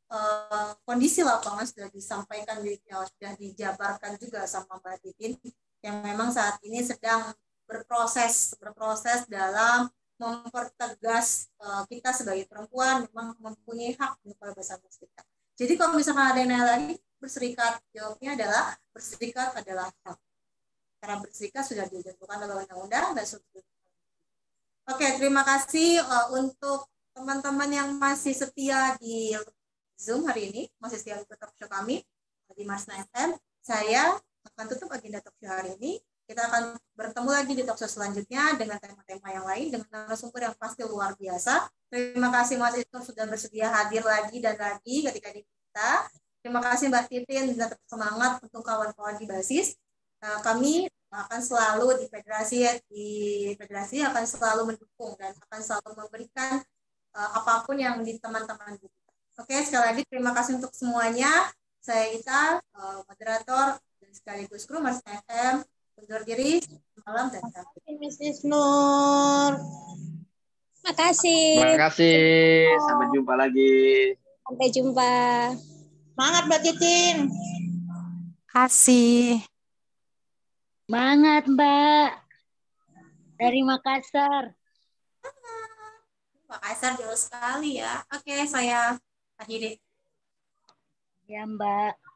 uh, kondisi lapangan sudah disampaikan, ya, sudah dijabarkan juga sama Mbak Titin, yang memang saat ini sedang berproses berproses dalam mempertegas uh, kita sebagai perempuan memang mempunyai hak untuk kebebasan berserikat. Jadi kalau misalkan ada yang nanya lagi, berserikat, jawabnya adalah berserikat adalah hak. Karena berserikat sudah ditentukan dalam undang-undang dan sudah. Oke, terima kasih uh, untuk teman-teman yang masih setia di Zoom hari ini, masih setia di talk show kami di Marsna F M. Saya akan tutup agenda talk show hari ini. Kita akan bertemu lagi di talk show selanjutnya dengan tema-tema yang lain, dengan narasumber yang pasti luar biasa. Terima kasih Mas Isnur sudah bersedia hadir lagi dan lagi ketika di kita. Terima kasih Mbak Titin, tetap semangat untuk kawan-kawan di basis. Nah, kami akan selalu di federasi di federasi akan selalu mendukung dan akan selalu memberikan uh, apapun yang di teman-teman kita. Oke, sekali lagi terima kasih untuk semuanya. Saya Ita, uh, moderator dan sekaligus kru Mas F M. Undur diri, malam dan sampai. Miss Isnur. Makasih. Terima kasih. Sampai jumpa lagi. Sampai jumpa. Semangat Mbak Titin. Kasih. Semangat Mbak. Dari Makassar. Makassar jauh sekali ya. Oke, saya akhiri. Ya Mbak.